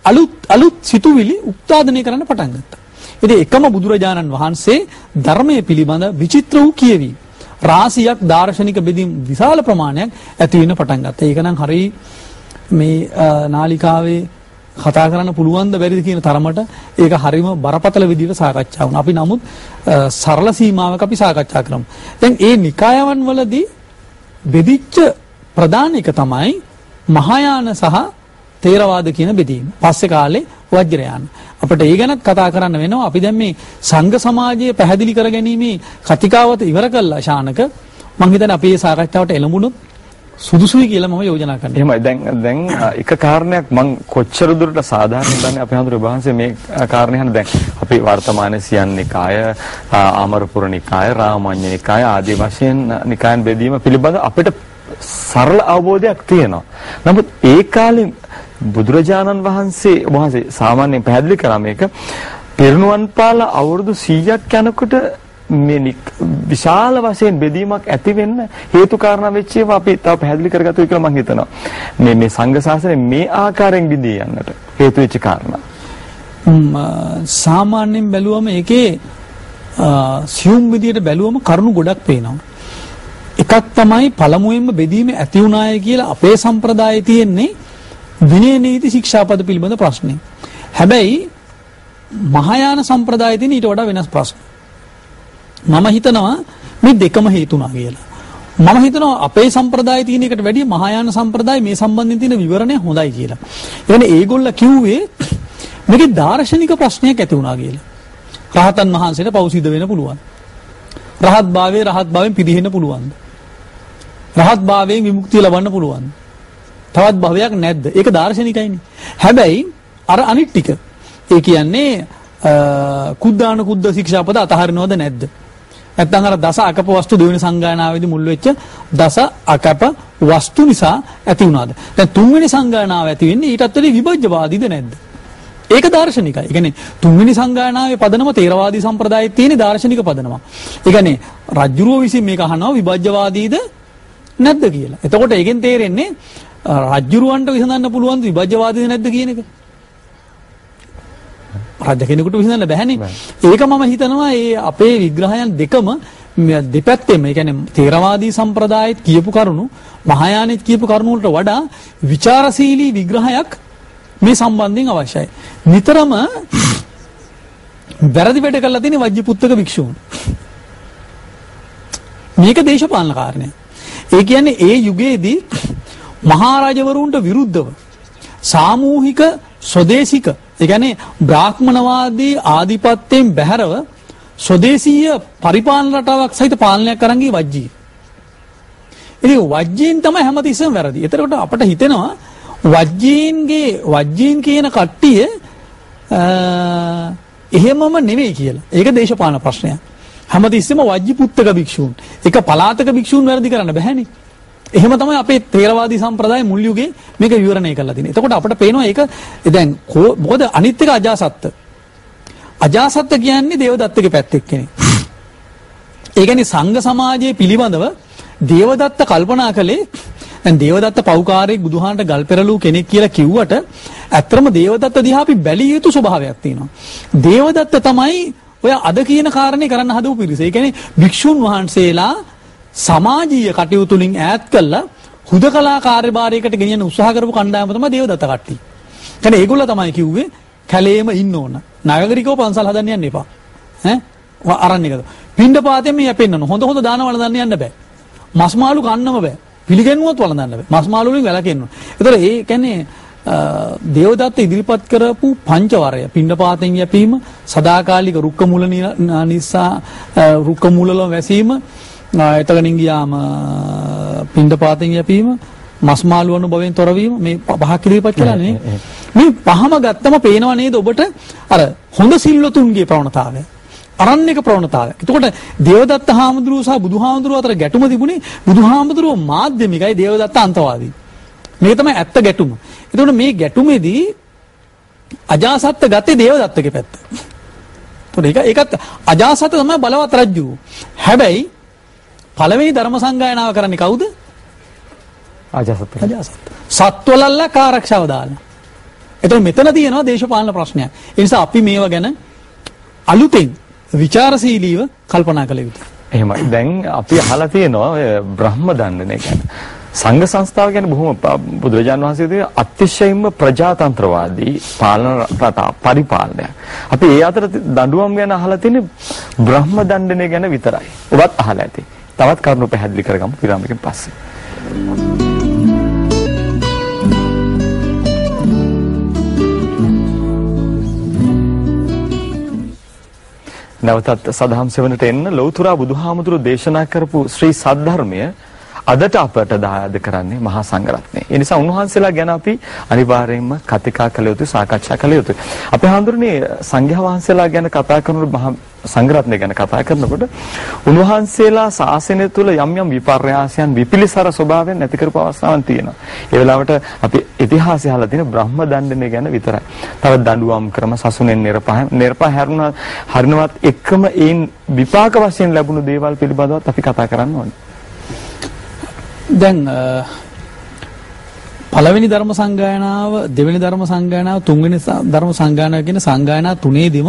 අලුත් සිතුවිලි උත්පාදනය කරන්න පටන් ගත්තා. ඉතින් එකම බුදුරජාණන් වහන්සේ ධර්මයේ පිළිබඳ විචිත්‍ර වූ කියවීම රාශියක් දාර්ශනික බෙදීම් විශාල ප්‍රමාණයක් ඇති වෙන්න පටන් ගත්තා. ඒක නම් හරිය මේ නාලිකාවේ කතා කරන්න පුළුවන් ද බැරිද කියන තරමට ඒක හරියම බරපතල විදිහට සාකච්ඡා වුණා. අපි නමුත් සරල සීමාවක අපි සාකච්ඡා කරමු. දැන් මේ නිකායවන් වලදී බෙදිච්ච ප්‍රධාන එක තමයි මහායාන සහ තේරවාද කියන බෙදීම. පස්සේ කාලේ වජ්‍රයාන. අපිට ඒ ගැනත් කතා කරන්න වෙනවා. අපි දැන් මේ සංඝ සමාජයේ පැහැදිලි කරගැනීමේ කතිකාවත ඉවර කළා ශානක. මම හිතන්නේ අපේ සාකච්ඡාවට එළඹුණොත් සුදුසුයි කියලා මම යෝජනා කරනවා. එහෙමයි. දැන් එක කාරණයක් මම කොච්චර දුරට සාධාරණ දන්නේ අපේ හඳුරු වහන්සේ මේ කාරණේ හන දැන් අපි වර්තමානයේ සියන් නිකාය, ආමරපුර නිකාය, රාමඤ්ඤ නිකාය ආදී වශයෙන් නිකායන් බෙදීම පිළිබඳ අපිට සරල අවබෝධයක් තියෙනවා. නමුත් ඒ කාලේ බුදුරජාණන් වහන්සේ සාමාන්‍යයෙන් පැහැදිලි කරා මේක පිරිනුවන් පාලා අවුරුදු 100ක් යනකොට මේ විශාල වශයෙන් බෙදීමක් ඇති වෙන්න හේතු කාරණා වෙච්ච ඒවා අපි තව පැහැදිලි කරගත්තා කියලා මම හිතනවා. මේ සංඝ ශාසනය මේ ආකාරයෙන් බෙදී යන්නට හේතු වෙච්ච කාරණා. සාමාන්‍යයෙන් බැලුවම ඒකේ සියුම් විදියට බැලුවම කරුණු ගොඩක් පේනවා. එකක් තමයි පළමුවෙන්ම බෙදීම ඇති වුණාය කියලා අපේ සම්ප්‍රදායේ තියෙන්නේ විනය නීති ශික්ෂාපද පිළිබඳ ප්‍රශ්නේ. හැබැයි මහායාන සම්ප්‍රදායේ තියෙන ඊට වඩා වෙනස් ප්‍රශ්න. මම හිතනවා මේ දෙකම හේතුණා කියලා. මම හිතනවා අපේ සම්ප්‍රදායේ තියෙන එකට වැඩිය මහායාන සම්ප්‍රදායේ මේ සම්බන්ධයෙන් තියෙන විවරණය හොඳයි කියලා. ඒ කියන්නේ ඒගොල්ලෝ කිව්වේ මේකේ දාර්ශනික ප්‍රශ්නයක් ඇති වුණා කියලා. රහතන් වහන්සේට පව් සිද්ධ වෙන්න පුළුවන්. රහත් භාවයෙන් පිරිහෙන්න පුළුවන්. රහත් භාවයෙන් විමුක්තිය ලබන්න පුළුවන්. තවත් භවයක් නැද්ද? ඒක දාර්ශනිකයිනේ. හැබැයි අර අනිත් ටික ඒ කියන්නේ කුද්දාන කුද්ද ශික්ෂාපද අතහරිනවද නැද්ද? නැත්නම් අර දස අකප වස්තු දෙවෙනි සංගායනාවේදී මුල් වෙච්ච දස අකප වස්තු නිසා ඇති වුණාද? දැන් තුන්වෙනි සංගායනාව ඇති වෙන්නේ ඊටත් වඩා විභජ්‍යවාදීද නැද්ද? ඒක දාර්ශනිකයි. ඒ කියන්නේ තුන්වෙනි සංගායනාවේ පදනම තේරවාදී සම්ප්‍රදායේ තියෙන දාර්ශනික පදනම. ඒ කියන්නේ රජ්ජුරුව විසින් මේක අහනවා විභජ්‍යවාදීද නැද්ද කියලා. එතකොට ඒකෙන් තේරෙන්නේ රජ්ජුරුවන්ට විසඳන්න පුළුවන් විභජ්‍යවාදීද නැද්ද කියන එක. රජ කෙනෙකුට විසඳන්න බැහැනේ. ඒක මම හිතනවා මේ අපේ විග්‍රහයන් දෙකම දෙපැත්තෙම, ඒ කියන්නේ තේරවාදී සම්ප්‍රදායෙත් කියපු කරුණු, මහායානෙත් කියපු කරුණු වලට වඩා විචාරශීලී විග්‍රහයක් මේ සම්බන්ධයෙන් අවශ්‍යයි. නිතරම වැරදි වැඩ කරලා තියෙන වජ්ජිපුත්තක භික්ෂූන්. මේක දේශපාලන කාරණයක්. ඒ කියන්නේ ඒ යුගයේදී මහරජවරුන්ට විරුද්ධව සාමූහික ස්වදේශික, ඒ කියන්නේ බ්‍රාහ්මණවාදී ආධිපත්‍යයෙන් බැහැරව ස්වදේශීය පරිපාලන රටාවක් සහිත පාලනයක් කරන් ගිය වජ්ජී. ඉතින් වජ්ජීන් තමයි හැමතිස්සෙම වැරදි. ඒතරකොට අපට හිතෙනවා වජ්ජීන් කියන කට්ටිය එහෙමම නෙවෙයි කියලා. ඒක දේශපාලන ප්‍රශ්නයක්. හැමතිස්සෙම වජ්ජි පුත්තක භික්ෂූන්. එක පලාතක භික්ෂූන් වැරදි කරන්න බැහැනේ. එහෙම තමයි අපේ තේරවාදී සම්ප්‍රදාය මුල් යුගයේ මේක විවරණය කරලා තියෙන්නේ. එතකොට අපිට පේනවා ඒක දැන් මොකද අනිත් එක අජාසත්ත. අජාසත්ත කියන්නේ දේවදත්තගේ පැත්තෙක් කෙනෙක්. ඒ කියන්නේ සංඝ සමාජයේ පිළිබඳව දේවදත්ත කල්පනා කළේ දැන් දේවදත්ත පෞකාරයෙක් බුදුහාන්ට ගල් පෙරළූ කෙනෙක් කියලා කිව්වට ඇත්තම දේවදත්ත දිහා අපි බැලිය යුතු ස්වභාවයක් තියෙනවා. දේවදත්ත තමයි ඔය අද කියන කාරණේ කරන්න හදපු පිරිස. ඒ කියන්නේ භික්ෂුන් වහන්සේලා සමාජීය කටයුතු වලින් ඈත් කළා හුදකලා කාර්යභාරයකට ගෙනියන්න උත්සාහ කරපු කණ්ඩායම තමයි දේවදත්ත කට්ටිය. කියන්නේ ඒගොල්ලෝ තමයි කිව්වේ කැලේම ඉන්න ඕන. නාගරිකව පන්සල් හදන්න යන්න එපා. ඈ අරන්නේකද. පින්ඩපාතයෙන් මේ යපෙන්නන. හොඳ දාන වළඳන්න යන්න බෑ. මස් මාළු කන්නම බෑ. පිළිගැන්වුවත් වළඳන්න බෑ. මස් මාළු වලින් වැළකෙන්න ඕන. ඒතර ඒ කියන්නේ දේවදත්ත ඉදිරිපත් කරපු පංචවරය පින්ඩපාතෙන් යැපීම, සදාකාලික රුක්ක මූල නිසා රුක්ක මූලවල වැසීම, එතකනින් ගියාම පින්ඩපාතෙන් යැපීම, මස් මාළු අනුභවයෙන් තොරවීම, මේ පහක් ඉදිරිපත් කළානේ. මේ පහම ගත්තම පේනව නේද ඔබට අර හොඳ සිල්වතුන්ගේ ප්‍රවණතාවය, අරණ්‍යක ප්‍රවණතාවය. එතකොට දේවදත්ත හාමුදුරුවෝ සහ බුදුහාමුදුරුවෝ අතර ගැටුම තිබුණේ බුදුහාමුදුරුවෝ මාධ්‍යමිකයි, දේවදත්ත අන්තවාදී. මේක තමයි ඇත්ත ගැටුම. එතකොට මේ ගැටුමේදී අජාසත්ත ගත්තේ දේවදත්තගේ පැත්ත. එතකොට ඒකත් අජාසත්ත තමයි බලවත් රජු. හැබැයි පළවෙනි ධර්ම සංගායනාව කරන්නේ කවුද? අජාසත්ත. සත්වලල්ලා කාරක්ෂාව දාලා. එතකොට මෙතන තියෙනවා දේශපාලන ප්‍රශ්නයක්. ඒ නිසා අපි මේව ගැන අලුතෙන් විචාරශීලීව කල්පනා කළ යුතුයි. එහෙමයි. දැන් අපි අහලා තියෙනවා ඔය බ්‍රහ්ම දණ්ඩනය ගැන. සංඝ සංස්ථාව කියන්නේ බොහොම බුදුරජාණන් වහන්සේගේ අතිශයින්ම ප්‍රජාතන්ත්‍රවාදී පාලන රටා පරිපාලනය. අපි ඒ අතර දඬුවම් ගැන අහලා තියෙන්නේ බ්‍රහ්ම දණ්ඩනය ගැන විතරයි. ඔබත් අහලා ඇති. තවත් කරුණු පැහැදිලි කරගමු විරාමයකින් පස්සේ. නැවතත් සදහම් සෙවණට එන්න ලෞතුරා බුදුහාමුදුරුවෝ දේශනා කරපු ශ්‍රී සද්ධර්මය අදට අපට දායාද කරන්නේ මහා සංඝරත්නය. ඒ නිසා උන්වහන්සේලා ගැන අපි අනිවාර්යයෙන්ම කතිකා කළ යුතුයි, සාකච්ඡා කළ යුතුයි. අපි හඳුරන්නේ සංඝයා වහන්සේලා ගැන කතා කරනකොට මහා සංඝරත්නය ගැන කතා කරනකොට උන්වහන්සේලා ශාසනය තුල යම් යම් විපර්යාසයන්, විපිලිසර ස්වභාවයන් නැති කරපු අවස්ථාවන් තියෙනවා. ඒ වෙලාවට අපි ඉතිහාසය අහලා තියෙන බ්‍රහ්ම දණ්ඩනය ගැන විතරයි. තව දඬුවම් ක්‍රම, සසුනෙන් නිර්පහ හරිනවත් එක්කම ඒන් විපාක වශයෙන් ලැබුණු දේවල් පිළිබඳවත් අපි කතා කරන්න ඕනේ. දැන් පළවෙනි ධර්ම සංගායනාව, දෙවෙනි ධර්ම සංගායනාව, තුන්වෙනි ධර්ම සංගායනාව කියන සංගායනා තුනේදීම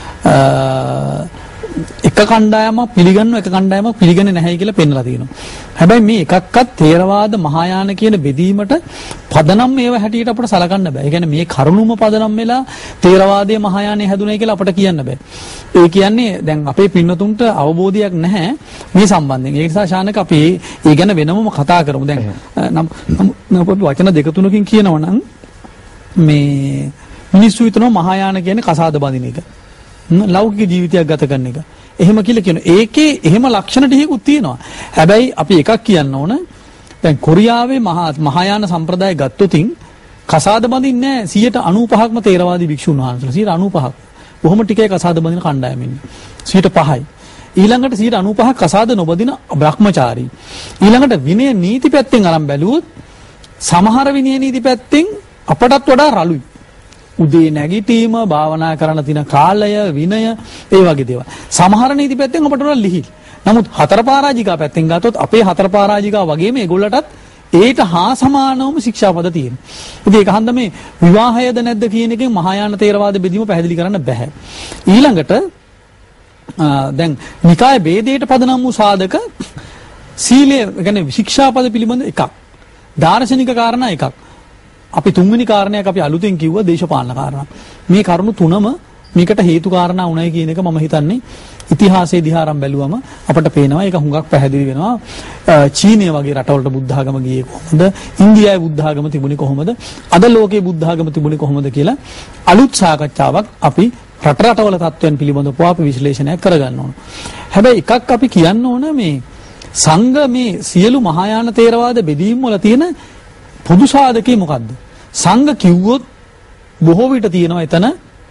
එක කණ්ඩායමක් පිළිගන්නවා, එක කණ්ඩායමක් පිළිගන්නේ නැහැ කියලා පෙන්නලා තියෙනවා. හැබැයි මේ එකක්වත් තේරවාද මහායාන කියන බෙදීමට පදනම් මේව හැටියට අපිට සලකන්න බෑ. ඒ කියන්නේ මේ කරුණුම පදනම් වෙලා තේරවාදයේ මහායානෙ හැදුණයි කියලා අපිට කියන්න බෑ. ඒ කියන්නේ දැන් අපේ පින්නතුන්ට අවබෝධයක් නැහැ මේ සම්බන්ධයෙන්. ඒ නිසා ශානක අපි ඒ ගැන වෙනමම කතා කරමු. දැන් නම් වචන දෙක තුනකින් කියනවා නම් මේ මිනිස්සු හිතනවා මහායාන කියන්නේ කසාද බඳින එක. ලෞකික ජීවිතයක් ගත කරන එක. එහෙම කියලා කියනවා. ඒකේ එහෙම ලක්ෂණ ටිකකුත් තියෙනවා. හැබැයි අපි එකක් කියන්න ඕන. දැන් කොරියාවේ මහායාන සම්ප්‍රදාය ගත්තොතින් කසාද බඳින්නේ නැහැ 95%ක්ම තේරවාදී භික්ෂුන් වහන්සේලා 95%ක්. බොහොම ටිකයි කසාද බඳින කණ්ඩායම ඉන්නේ. 5%යි. ඊළඟට 95%ක් කසාද නොබඳින බ්‍රහ්මචාරී. ඊළඟට විනය නීති පැත්තෙන් අරන් බැලුවොත් සමහර විනය නීති පැත්තෙන් අපටත් වඩා රළුයි. උදේ නැගිටීම, භාවනා කරන තින කාලය, විනය, ඒ වගේ දේවල්. සමහර නීති පැත්තෙන් අපට වඩා ලිහිල්. නමුත් හතර පරාජිකා පැත්තෙන් ගත්තොත් අපේ හතර පරාජිකා වගේම ඒගොල්ලටත් ඒට හා සමානවම ශික්ෂාපද තියෙනවා. ඉතින් ඒක හන්ද මේ විවාහයද නැද්ද කියන එකෙන් මහායාන තේරවාද බෙදීම පැහැදිලි කරන්න බෑ. ඊළඟට දැන් නිකාය ભેදයට පදනම් වූ සාධක සීලය, කියන්නේ ශික්ෂාපද පිළිබඳ එකක්. දාර්ශනික කාරණා එකක්. අපි තුන්වෙනි කාරණයක් අපි අලුතෙන් කිව්වා දේශපාලන කාරණා. මේ කරුණු තුනම මේකට හේතු කාරණා උණයි කියන එක මම හිතන්නේ ඉතිහාසයේ දිහාරම් බැලුවම අපට පේනවා ඒක හුඟක් පැහැදිලි වෙනවා. චීනය වගේ රටවලට බුද්ධ ආගම ගියේ කොහොමද? ඉන්දියාවේ බුද්ධ ආගම තිබුණේ කොහොමද? අද ලෝකයේ බුද්ධ ආගම තිබුණේ කොහොමද කියලා අලුත් සාකච්ඡාවක් අපි රටවල තත්ත්වයන් පිළිබඳව අපි විශ්ලේෂණයක් කරගන්න ඕන. හැබැයි එකක් අපි කියන්න ඕන මේ සංඝ මේ සියලු මහායාන තේරවාද බෙදීම් වල තියෙන පොදු සාධකේ මොකද්ද? සංඝ කිව්වොත් බොහෝ විට තියෙනවා එතන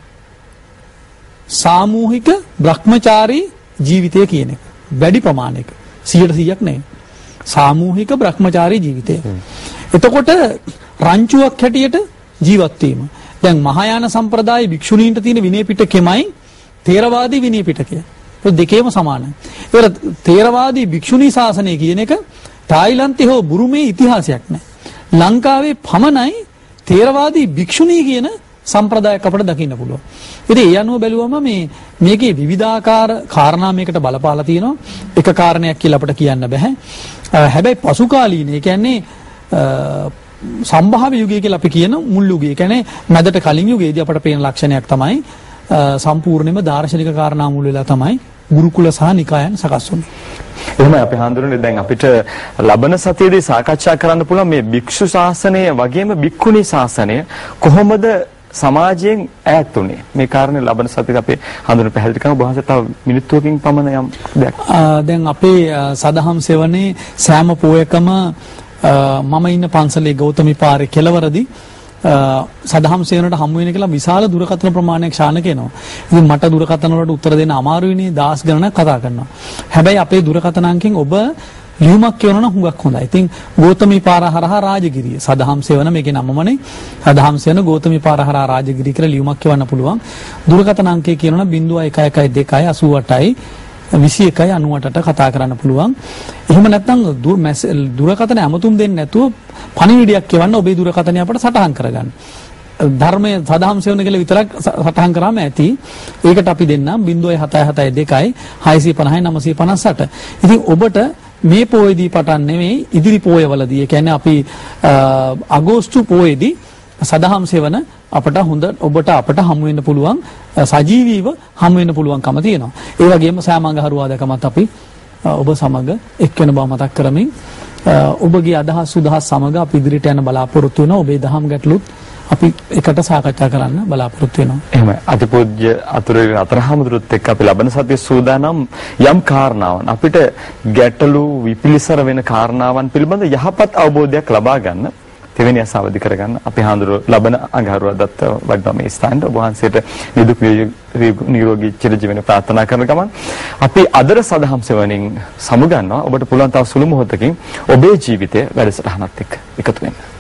සාමූහික බ්‍රහ්මචාරී ජීවිතය කියන එක. වැඩි ප්‍රමාණයක 100%ක් නෙවෙයි. සාමූහික බ්‍රහ්මචාරී ජීවිතය. එතකොට රංචුවක් හැටියට ජීවත් වීම. දැන් මහායාන සම්ප්‍රදායේ භික්ෂුණීන්ට තියෙන විනය පිටකෙමයි තේරවාදී විනය පිටකය. ඒ දෙකේම සමානයි. ඒතර තේරවාදී භික්ෂුණී ශාසනය කියන එක තායිලන්තේ හෝ බුරුමේ ඉතිහාසයක් නෑ. ලංකාවේ පමණයි තේරවාදී භික්ෂුණී කියන සම්ප්‍රදායක් අපිට දකින්න පුළුවන්. ඉතින් ඒ අනුව බැලුවම මේකේ විවිධාකාර කාරණා මේකට බලපාලා තියෙනවා. එක කාරණයක් කියලා අපිට කියන්න බෑ. හැබැයි පසු කාලීන, ඒ කියන්නේ සම්භාව්‍ය යුගය කියලා අපි කියන මුල් යුගය. කියන්නේ මැදට කලින් යුගයේදී අපට පේන ලක්ෂණයක් තමයි සම්පූර්ණයෙන්ම දාර්ශනික කාරණා මුල් වෙලා තමයි ගුරුකුල සහ නිකායන් සකස් වුනේ. එහෙමයි අපි හඳුනන්නේ දැන් අපිට ලබන සතියේදී සාකච්ඡා කරන්න පුළුවන් මේ භික්ෂු ශාසනය වගේම භික්ඛුණී ශාසනය කොහොමද සමාජයෙන් ඈත් උනේ මේ කාරණේ ලබන සතියේ අපි හඳුනන පැහැදිලි කරන බොහොම තව මිනිත්තුවකින් පමණ යම් දෙයක්. දැන් අපේ සදහම් සෙවණේ සෑම පෝයකම මම ඉන්න පන්සලේ ගෞතමි පාරේ කෙළවරදී සදහම් සේවනට හමු වෙන කියලා විශාල දුරකථන ප්‍රමාණයක් ශානක එනවා. ඉතින් මට දුරකථන වලට උත්තර දෙන්න අමාරුයිනේ දහස් ගණනක් කතා කරනවා. හැබැයි අපේ දුරකථන අංකෙන් ඔබ ලියුමක් කියවනවා නම් හුඟක් හොඳයි. ඉතින් ගෞතමී පාර හරහා රාජගිරිය සදහම් සේවන මේකේ නමමනේ. සදහම් සේවන ගෞතමී පාර හරහා රාජගිරිය කියලා ලියුමක් කියවන්න පුළුවන්. දුරකථන අංකය කියනවා නම් 0112 88 21යි 98ට කතා කරන්න පුළුවන්. එහෙම නැත්නම් දුරකථන ඇමතුම් දෙන්නේ නැතුව පණිවිඩයක් කියවන්න ඔබේ දුරකථනය අපට සටහන් කරගන්න. ධර්මයේ සදාම් සෙවන කියලා විතරක් සටහන් කරාම ඇති. ඒකට අපි දෙන්නම් 0772 650 958. ඉතින් ඔබට මේ පොයේදී පටන් නෙමෙයි ඉදිරි පොයවලදී. ඒ කියන්නේ අපි අගෝස්තු පොයේදී සදාම් සෙවන අපට හොඳ ඔබට අපට හමු වෙන්න පුළුවන් සජීවීව හමු වෙන්න පුළුවන්කම තියෙනවා. ඒ වගේම සෑමංගහරුවාදකමත් අපි ඔබ සමග එක්වෙන බව මතක් කරමින් ඔබගේ අදහස් සුදහස් සමග අපි ඉදිරියට යන බලාපොරොත්තු වෙනවා. ඔබේ දහම් ගැටලුත් අපි එකට සාකච්ඡා කරන්න බලාපොරොත්තු වෙනවා. එහෙමයි. අතිපූජ්‍ය අතුරුගේ අතරහමුදුරුත් එක්ක අපි ලබන සතියේ සූදානම් යම් කාරණාවන් අපිට ගැටලු විපිලිසර වෙන කාරණාවන් පිළිබඳ යහපත් අවබෝධයක් ලබා ගන්න තෙවෙනි අසවදි කරගන්න අපි හඳුර ලබන අඟහරුවාදත් වඩා මේ ස්ථානට ඔබ වහන්සේට නිදුක් නිරෝගී චිරජීවන ප්‍රාර්ථනා කරන ගමන් අපි අදර සදහම් සෙවණින් සමුගන්නවා. ඔබට පුළුවන් තව සුළු මොහොතකින් ඔබේ ජීවිතය වැඩසටහනත් එක්ක එකතු වෙන්න.